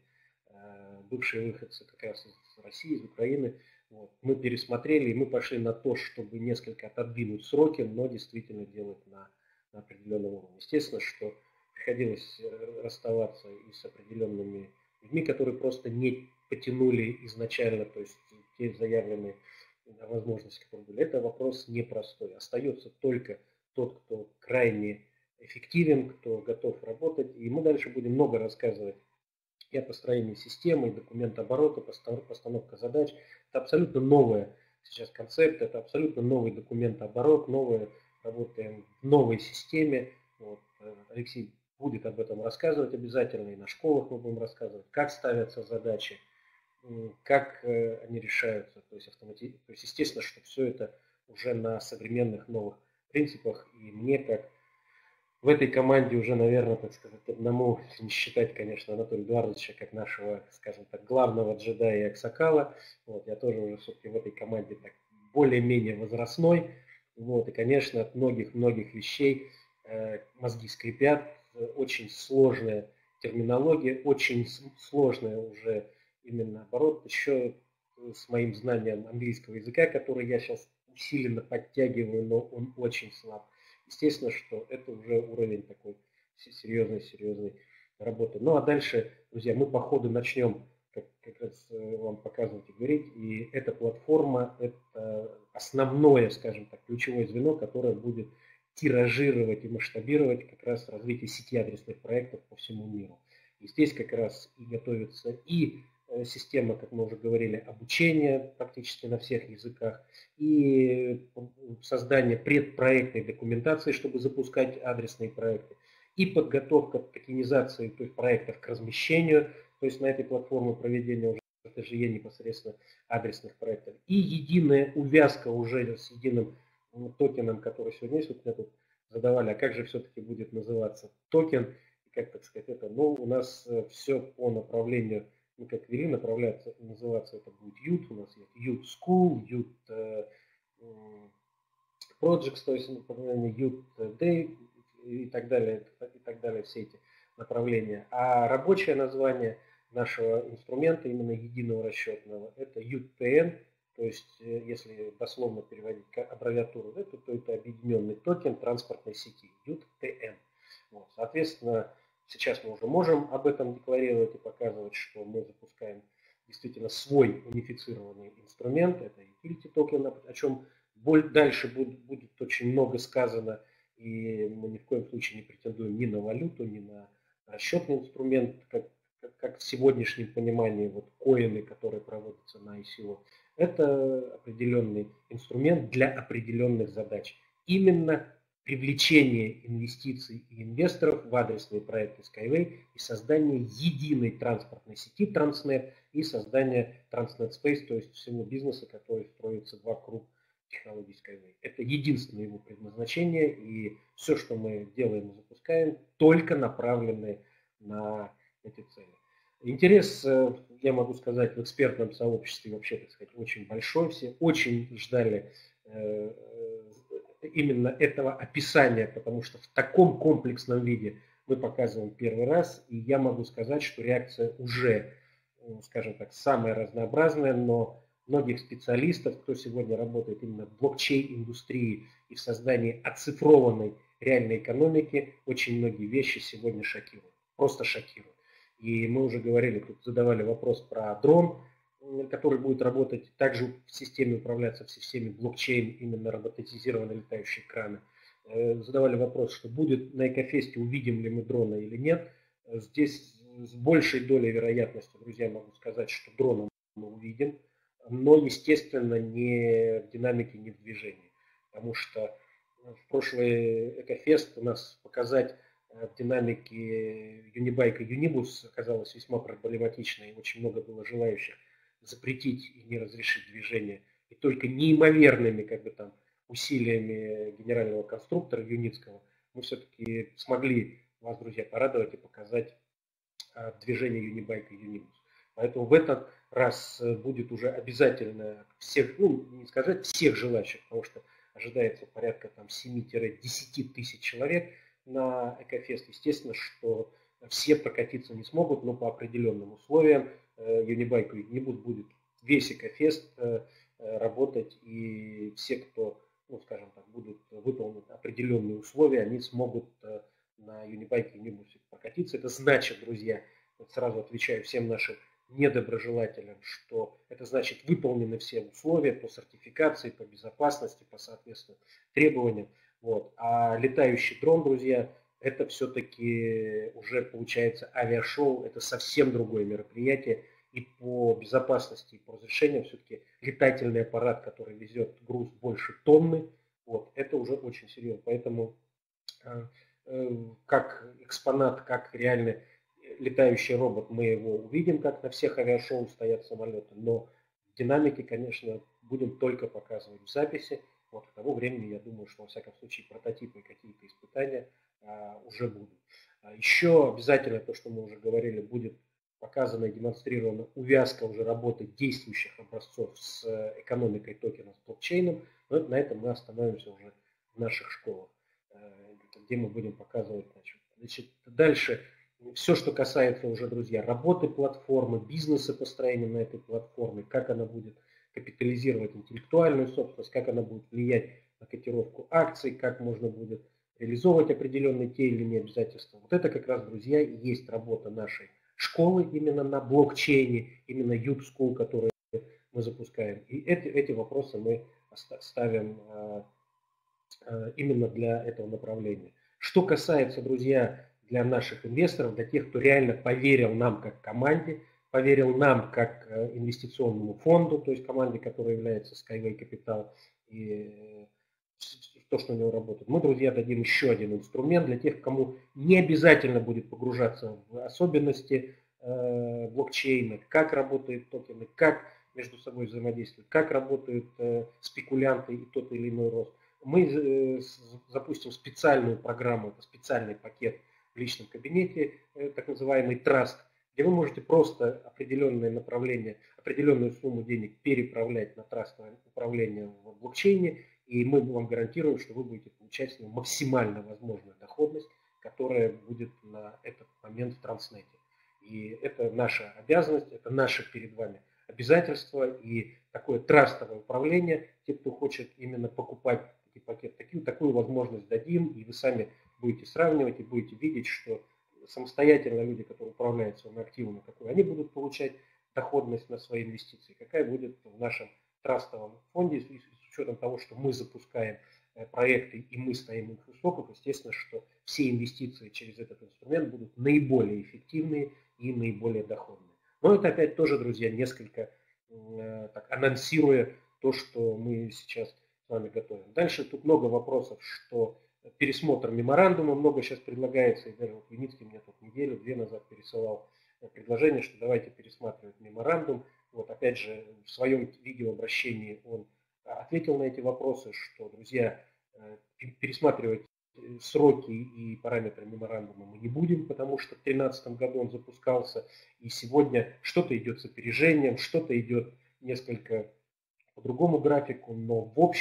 бывшие выходцы как раз из России, из Украины. Вот. Мы пересмотрели, и мы пошли на то, чтобы несколько отодвинуть сроки, но действительно делать на определенном уровне. Естественно, что приходилось расставаться и с определенными людьми, которые просто не потянули изначально, то есть те заявленные возможности, которые были. Это вопрос непростой. Остается только тот, кто крайне эффективен, кто готов работать. И мы дальше будем много рассказывать и о построении системы, и документооборота, постановка задач. Это абсолютно новая сейчас концепт, это абсолютно новый документооборот, работаем в новой системе. Вот. Алексей будет об этом рассказывать обязательно, и на школах мы будем рассказывать, как ставятся задачи, как они решаются. То есть, естественно, что все это уже на современных новых принципах, и мне как в этой команде уже, наверное, так сказать, одному, если не считать, конечно, Анатолия Эдуардовича как нашего, скажем так, главного джедая и аксакала. Вот, я тоже уже все-таки в этой команде так более-менее возрастной. Вот, и, конечно, от многих-многих вещей мозги скрипят. Очень сложная терминология, очень сложная уже именно оборот. Еще с моим знанием английского языка, который я сейчас усиленно подтягиваю, но он очень слаб. Естественно, что это уже уровень такой серьезной работы. Ну а дальше, друзья, мы по ходу начнем как раз вам показывать и говорить. И эта платформа, это основное, скажем так, ключевое звено, которое будет тиражировать и масштабировать как раз развитие сети адресных проектов по всему миру. И здесь как раз и готовится и система, как мы уже говорили, обучения практически на всех языках, и создание предпроектной документации, чтобы запускать адресные проекты, и подготовка к токенизации, то есть проектов к размещению, то есть на этой платформе проведения уже ТЖЕ непосредственно адресных проектов, и единая увязка уже с единым токеном, который сегодня есть. Вот меня тут задавали, а как же все-таки будет называться токен, и как, так сказать, это, у нас все по направлению, мы как вели, называться это будет YUT, у нас есть YUT School, YUT Projects, то есть направление YUT Day и так далее, все эти направления. А рабочее название нашего инструмента, именно единого расчетного, это YUTPN, то есть если дословно переводить аббревиатуру, то это объединенный токен транспортной сети, YUTPN. Вот, соответственно, сейчас мы уже можем об этом декларировать и показывать, что мы запускаем действительно свой унифицированный инструмент, это utility токен, о чем дальше будет очень много сказано, и мы ни в коем случае не претендуем ни на валюту, ни на расчетный инструмент, как в сегодняшнем понимании коины, которые проводятся на ICO. Это определенный инструмент для определенных задач. Именно привлечение инвестиций и инвесторов в адресные проекты Skyway и создание единой транспортной сети Transnet и создание Transnet Space, то есть всему бизнесу, который строится вокруг технологий Skyway. Это единственное его предназначение, и все, что мы делаем и запускаем, только направлены на эти цели. Интерес, я могу сказать, в экспертном сообществе вообще, так сказать, очень большой. Все очень ждали именно этого описания, потому что в таком комплексном виде мы показываем первый раз, и я могу сказать, что реакция уже, скажем так, самая разнообразная, но многих специалистов, кто сегодня работает именно в блокчейн-индустрии и в создании оцифрованной реальной экономики, очень многие вещи сегодня шокируют, просто шокируют. И мы уже говорили, тут задавали вопрос про дрон, который будет работать также в системе, управляться в системе блокчейн, именно роботизированные летающие краны. Задавали вопрос, что будет на Экофесте, увидим ли мы дрона или нет. Здесь с большей долей вероятности, друзья, могу сказать, что дрона мы увидим, но, естественно, не в динамике, не в движении. Потому что в прошлый Экофест у нас показать в динамике Юнибайк и Юнибус оказалось весьма проблематично, и очень много было желающих запретить и не разрешить движение. И только неимоверными усилиями генерального конструктора Юницкого мы все-таки смогли вас, друзья, порадовать и показать движение Юнибайк и Юнибус. Поэтому в этот раз будет уже обязательно всех, не сказать всех желающих, потому что ожидается порядка 7-10 тысяч человек на Экофест. Естественно, что все прокатиться не смогут, но по определенным условиям Юнибайк и Юнибус будет весь Экофест работать, и все, кто, будут выполнить определенные условия, они смогут на Юнибайке и Юнибусе прокатиться. Это значит, друзья, сразу отвечаю всем нашим недоброжелателям, что это значит выполнены все условия по сертификации, по безопасности, по соответствующим требованиям. А летающий дрон, друзья, это все-таки уже получается авиашоу, это совсем другое мероприятие. И по безопасности, и по разрешению все-таки летательный аппарат, который везет груз больше тонны, это уже очень серьезно. Поэтому как экспонат, как реальный летающий робот, мы его увидим, как на всех авиашоу стоят самолеты, но в динамике, конечно, будем только показывать в записи. К тому времени, я думаю, что, во всяком случае, прототипы и какие-то испытания уже будут. Еще обязательно, то, что мы уже говорили, будет показана и демонстрирована увязка уже работы действующих образцов с экономикой токена, с блокчейном. Но на этом мы остановимся уже в наших школах, где мы будем показывать. Дальше все, что касается уже, друзья, работы платформы, бизнеса построения на этой платформе, как она будет капитализировать интеллектуальную собственность, как она будет влиять на котировку акций, как можно будет реализовывать определенные те или иные обязательства. Это как раз, друзья, и есть работа нашей школы именно на блокчейне, именно Youth School, который мы запускаем. И эти вопросы мы ставим именно для этого направления. Что касается, друзья, для наших инвесторов, для тех, кто реально поверил нам как команде, поверил нам как инвестиционному фонду, то есть команде, которая является Skyway Capital, и то, что у него работает. Мы, друзья, дадим еще один инструмент для тех, кому не обязательно будет погружаться в особенности блокчейна, как работают токены, как между собой взаимодействуют, как работают спекулянты и тот или иной рост. Мы запустим специальную программу, это специальный пакет в личном кабинете, так называемый Trust, где вы можете просто определенное направление, определенную сумму денег переправлять на трастовое управление в блокчейне, и мы вам гарантируем, что вы будете получать с него максимально возможную доходность, которая будет на этот момент в Транснете. И это наша обязанность, это наше перед вами обязательство, и такое трастовое управление, те, кто хочет именно покупать такие пакеты, такую возможность дадим, и вы сами будете сравнивать и будете видеть, что самостоятельно люди, которые управляют своими активами, какую они будут получать доходность на свои инвестиции, какая будет в нашем трастовом фонде, с учетом того, что мы запускаем проекты и мы стоим у их истоков, естественно, что все инвестиции через этот инструмент будут наиболее эффективные и наиболее доходные. Но это опять тоже, друзья, несколько так, анонсируя то, что мы сейчас с вами готовим. Дальше тут много вопросов, что пересмотр меморандума, много сейчас предлагается, и даже Юницкий мне тут неделю-две назад пересылал предложение, что давайте пересматривать меморандум. Опять же, в своем видеообращении он ответил на эти вопросы, что, друзья, пересматривать сроки и параметры меморандума мы не будем, потому что в 2013 году он запускался, и сегодня что-то идет с опережением, что-то идет несколько по другому графику, но в общем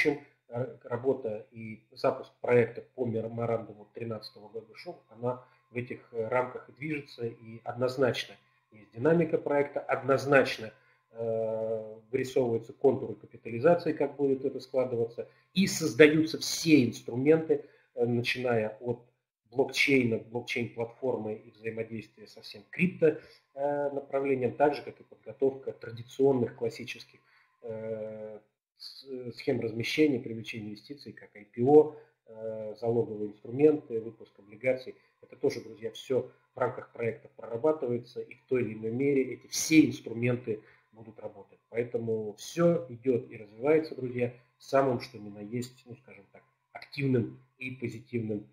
работа и запуск проекта по меморандуму 2013 года шел, она в этих рамках и движется, и однозначно есть динамика проекта, однозначно вырисовываются контуры капитализации, как будет это складываться, и создаются все инструменты, начиная от блокчейна, блокчейн-платформы и взаимодействия со всем крипто направлением, так же, как и подготовка традиционных классических схем размещения, привлечения инвестиций, как IPO, залоговые инструменты, выпуск облигаций. Это тоже, друзья, все в рамках проекта прорабатывается, и в той или иной мере эти все инструменты будут работать. Поэтому все идет и развивается, друзья, самым, что ни на есть, ну, скажем так, активным и позитивным,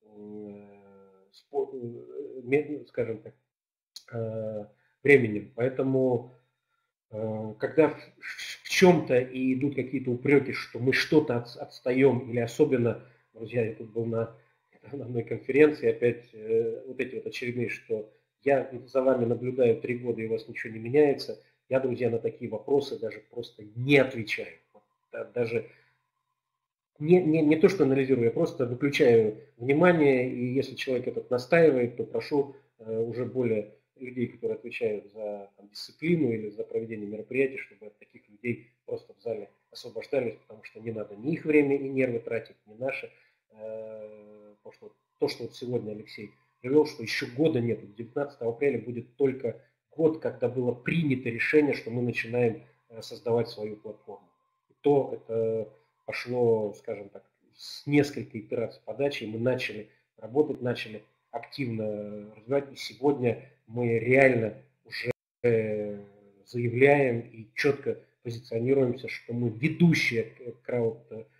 скажем так, временем. Поэтому, когда в чем-то и идут какие-то упреки, что мы что-то отстаем, или особенно, друзья, я тут был на одной конференции, опять вот эти вот очередные, что я за вами наблюдаю 3 года и у вас ничего не меняется, я, друзья, на такие вопросы даже просто не отвечаю. Даже не то, что анализирую, я просто выключаю внимание, и если человек этот настаивает, то прошу уже более людей, которые отвечают за дисциплину или за проведение мероприятий, чтобы от таких людей просто в зале освобождались, потому что не надо ни их время и нервы тратить, ни наши. Потому что то, что вот сегодня Алексей привел, что еще года нет, 19 апреля будет только год, когда было принято решение, что мы начинаем создавать свою платформу. И то это пошло, скажем так, с нескольких итераций подачи, мы начали работать, начали активно развивать, и сегодня мы реально уже заявляем и четко позиционируемся, что мы ведущая крауд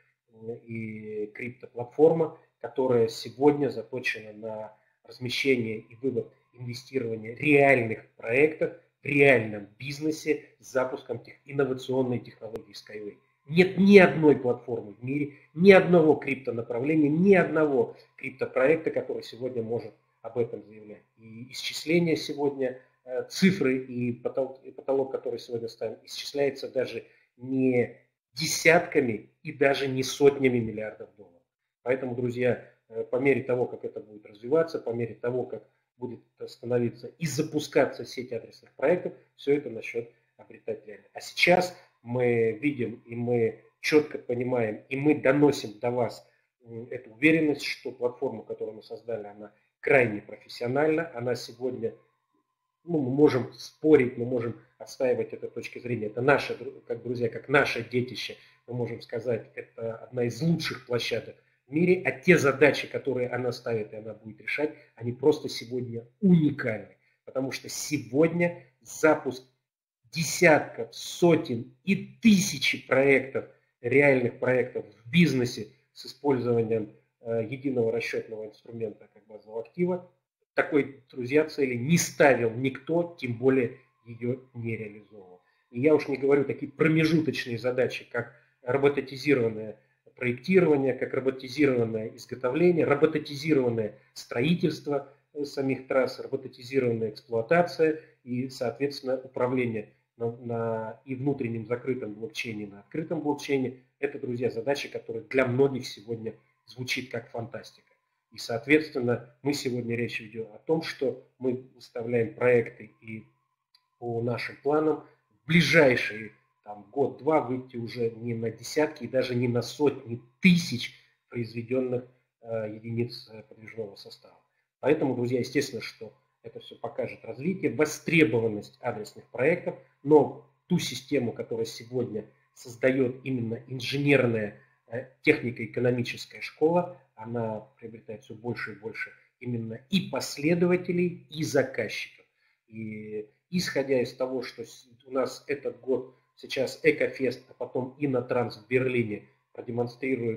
и криптоплатформа, которая сегодня заточена на размещение и вывод инвестирования реальных проектов в реальном бизнесе с запуском инновационной технологии Skyway. Нет ни одной платформы в мире, ни одного криптонаправления, ни одного криптопроекта, который сегодня может об этом заявлять. И исчисление сегодня, цифры и потолок, который сегодня ставим, исчисляется даже не десятками и даже не сотнями миллиардов долларов. Поэтому, друзья, по мере того, как это будет развиваться, по мере того, как будет становиться и запускаться сеть адресных проектов, все это начнет обретать реальность. А сейчас мы видим и мы четко понимаем, и мы доносим до вас эту уверенность, что платформа, которую мы создали, она крайне профессиональна, она сегодня, мы можем спорить, мы можем отстаивать эту точку зрения, это наше, как друзья, как наше детище, мы можем сказать, это одна из лучших площадок в мире, а те задачи, которые она ставит и она будет решать, они просто сегодня уникальны, потому что сегодня запуск десятков, сотен и тысячи проектов, реальных проектов в бизнесе с использованием единого расчетного инструмента как базового актива. Такой, друзья, цели не ставил никто, тем более ее не реализовывал. И я уж не говорю такие промежуточные задачи, как роботизированное проектирование, как роботизированное изготовление, роботизированное строительство самих трасс, роботизированная эксплуатация и, соответственно, управление и внутреннем закрытом блокчейне, на открытом блокчейне. Это, друзья, задача, которая для многих сегодня звучит как фантастика. И, соответственно, мы сегодня речь ведем о том, что мы выставляем проекты и по нашим планам в ближайшие год-два выйти уже не на десятки и даже не на сотни тысяч произведенных единиц подвижного состава. Поэтому, друзья, естественно, что это все покажет развитие, востребованность адресных проектов, но ту систему, которая сегодня создает именно инженерная технико-экономическая школа, она приобретает все больше и больше именно и последователей, и заказчиков. И исходя из того, что у нас этот год сейчас Экофест, а потом Иннотранс в Берлине продемонстрирует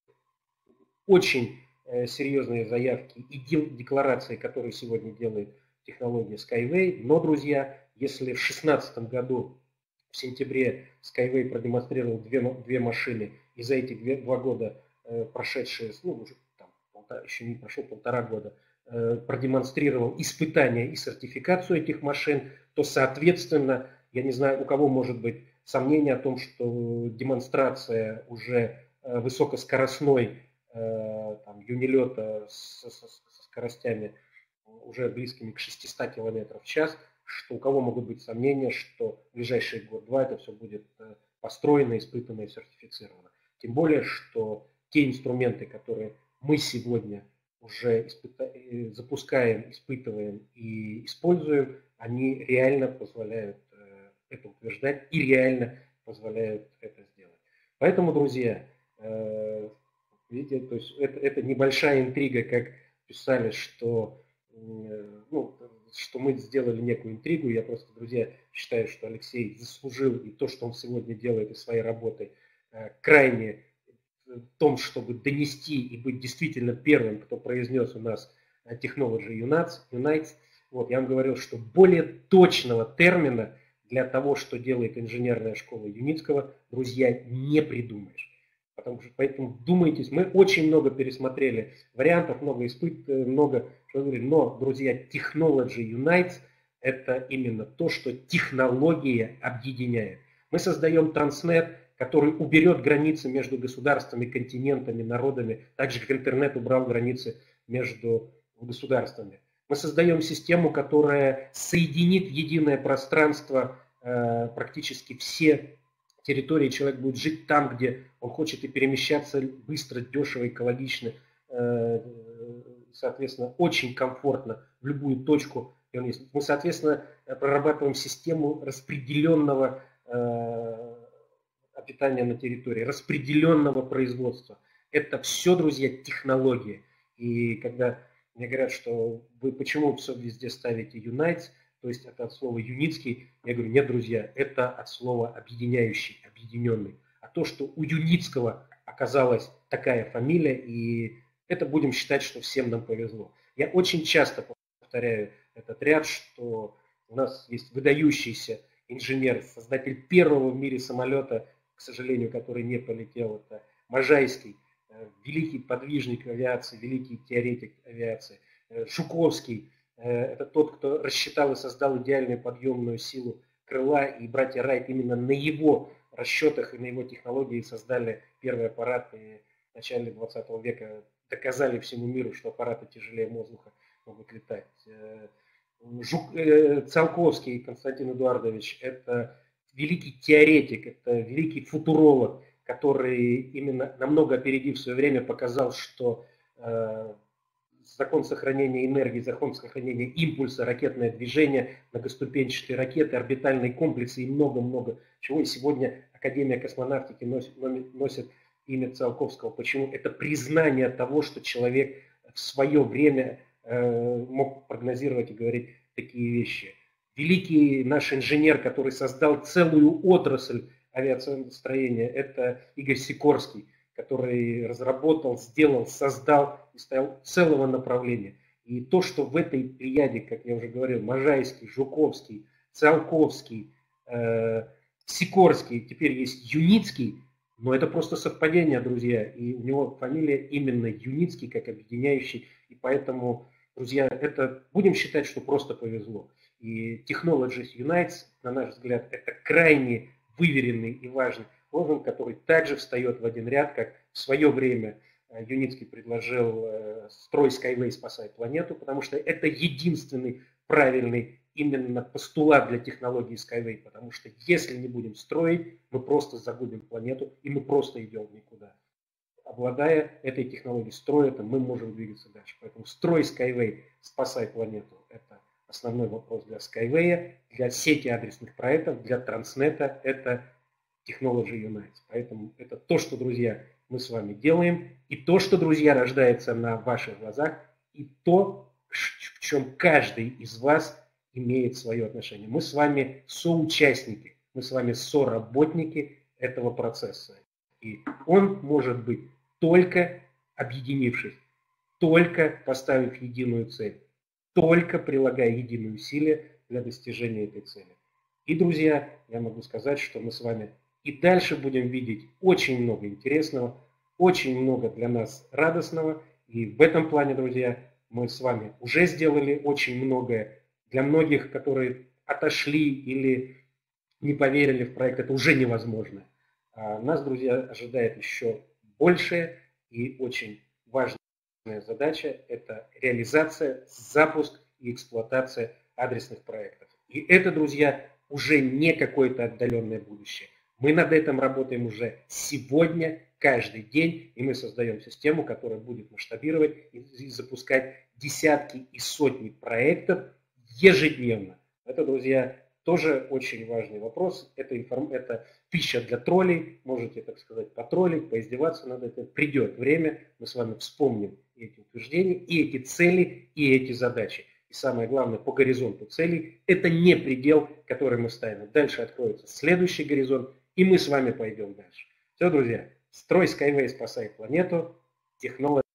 очень серьезные заявки и декларации, которые сегодня делает технология Skyway. Но, друзья, если в 2016 году в сентябре Skyway продемонстрировал две машины, и за эти 2 года прошедшие, уже еще не прошло 1,5 года, продемонстрировал испытания и сертификацию этих машин, то, соответственно, я не знаю, у кого может быть сомнение о том, что демонстрация уже высокоскоростной юнилета со скоростями уже близкими к 600 км в час, что у кого могут быть сомнения, что в ближайший год-два это все будет построено, испытано и сертифицировано. Тем более, что те инструменты, которые мы сегодня уже запускаем, испытываем и используем, они реально позволяют это утверждать и реально позволяют это сделать. Поэтому, друзья, видите, то есть это небольшая интрига, как писали, что мы сделали некую интригу. Я просто, друзья, считаю, что Алексей заслужил, и то, что он сегодня делает из своей работы, крайне в том, чтобы донести и быть действительно первым, кто произнес у нас Technology Unites. Вот, я вам говорил, что более точного термина для того, что делает инженерная школа Юницкого, друзья, не придумаешь. Поэтому думайтесь, мы очень много пересмотрели вариантов, много много что говорили, но, друзья, Technology Unites – это именно то, что технология объединяет. Мы создаем Транснет, который уберет границы между государствами, континентами, народами, так же, как интернет убрал границы между государствами. Мы создаем систему, которая соединит в единое пространство практически все территории. Человек будет жить там, где он хочет, и перемещаться быстро, дешево, экологично, соответственно, очень комфортно в любую точку. Мы, соответственно, прорабатываем систему распределенного питания на территории, распределенного производства. Это все, друзья, технологии. И когда мне говорят, что вы почему все везде ставите Unites, то есть это от слова юницкий, я говорю, нет, друзья, это от слова объединяющий, объединенный. А то, что у Юницкого оказалась такая фамилия, и это будем считать, что всем нам повезло. Я очень часто повторяю этот ряд, что у нас есть выдающийся инженер, создатель первого в мире самолета, к сожалению, который не полетел, это Можайский, великий подвижник авиации, великий теоретик авиации. Жуковский, это тот, кто рассчитал и создал идеальную подъемную силу крыла, и братья Райт именно на его расчетах и на его технологии создали первый аппарат, и в начале 20 века доказали всему миру, что аппараты тяжелее воздуха могут летать. Циолковский Константин Эдуардович – это великий теоретик, это великий футуролог, который именно намного опередив свое время показал, что закон сохранения энергии, закон сохранения импульса, ракетное движение, многоступенчатые ракеты, орбитальные комплексы и много-много чего. И сегодня Академия космонавтики носит имя Циолковского. Почему? Это признание того, что человек в свое время мог прогнозировать и говорить такие вещи. Великий наш инженер, который создал целую отрасль авиастроения, это Игорь Сикорский, который разработал, сделал, создал и стоял целого направления. И то, что в этой плеяде, как я уже говорил, Можайский, Жуковский, Циолковский, Сикорский, теперь есть Юницкий, но это просто совпадение, друзья. И у него фамилия именно Юницкий, как объединяющий. И поэтому, друзья, это будем считать, что просто повезло. И Technologies Unites, на наш взгляд, это крайне выверенный и важный лозунг, который также встает в один ряд, как в свое время Юницкий предложил «Строй Skyway, спасай планету», потому что это единственный правильный именно постулат для технологии Skyway, потому что если не будем строить, мы просто загубим планету, и мы просто идем в никуда. Обладая этой технологией строя, мы можем двигаться дальше. Поэтому «Строй Skyway, спасай планету» – это основной вопрос для Skyway, для сети адресных проектов, для Транснета – это Technology Unites. Поэтому это то, что, друзья, мы с вами делаем, и то, что, друзья, рождается на ваших глазах, и то, в чем каждый из вас имеет свое отношение. Мы с вами соучастники, мы с вами соработники этого процесса. И он может быть только объединившись, только поставив единую цель, только прилагая единые усилия для достижения этой цели. И, друзья, я могу сказать, что мы с вами и дальше будем видеть очень много интересного, очень много для нас радостного. И в этом плане, друзья, мы с вами уже сделали очень многое. Для многих, которые отошли или не поверили в проект, это уже невозможно. А нас, друзья, ожидает еще большее и очень важная задача – это реализация, запуск и эксплуатация адресных проектов. И это, друзья, уже не какое-то отдаленное будущее. Мы над этим работаем уже сегодня, каждый день, и мы создаем систему, которая будет масштабировать и запускать десятки и сотни проектов ежедневно. Это, друзья, тоже очень важный вопрос. Это пища для троллей. Можете, так сказать, потроллить, поиздеваться над этим. Придет время, мы с вами вспомним эти утверждения, и эти цели, и эти задачи. И самое главное, по горизонту целей, это не предел, который мы ставим. Дальше откроется следующий горизонт, и мы с вами пойдем дальше. Все, друзья, строй Skyway, спасай планету, технологии.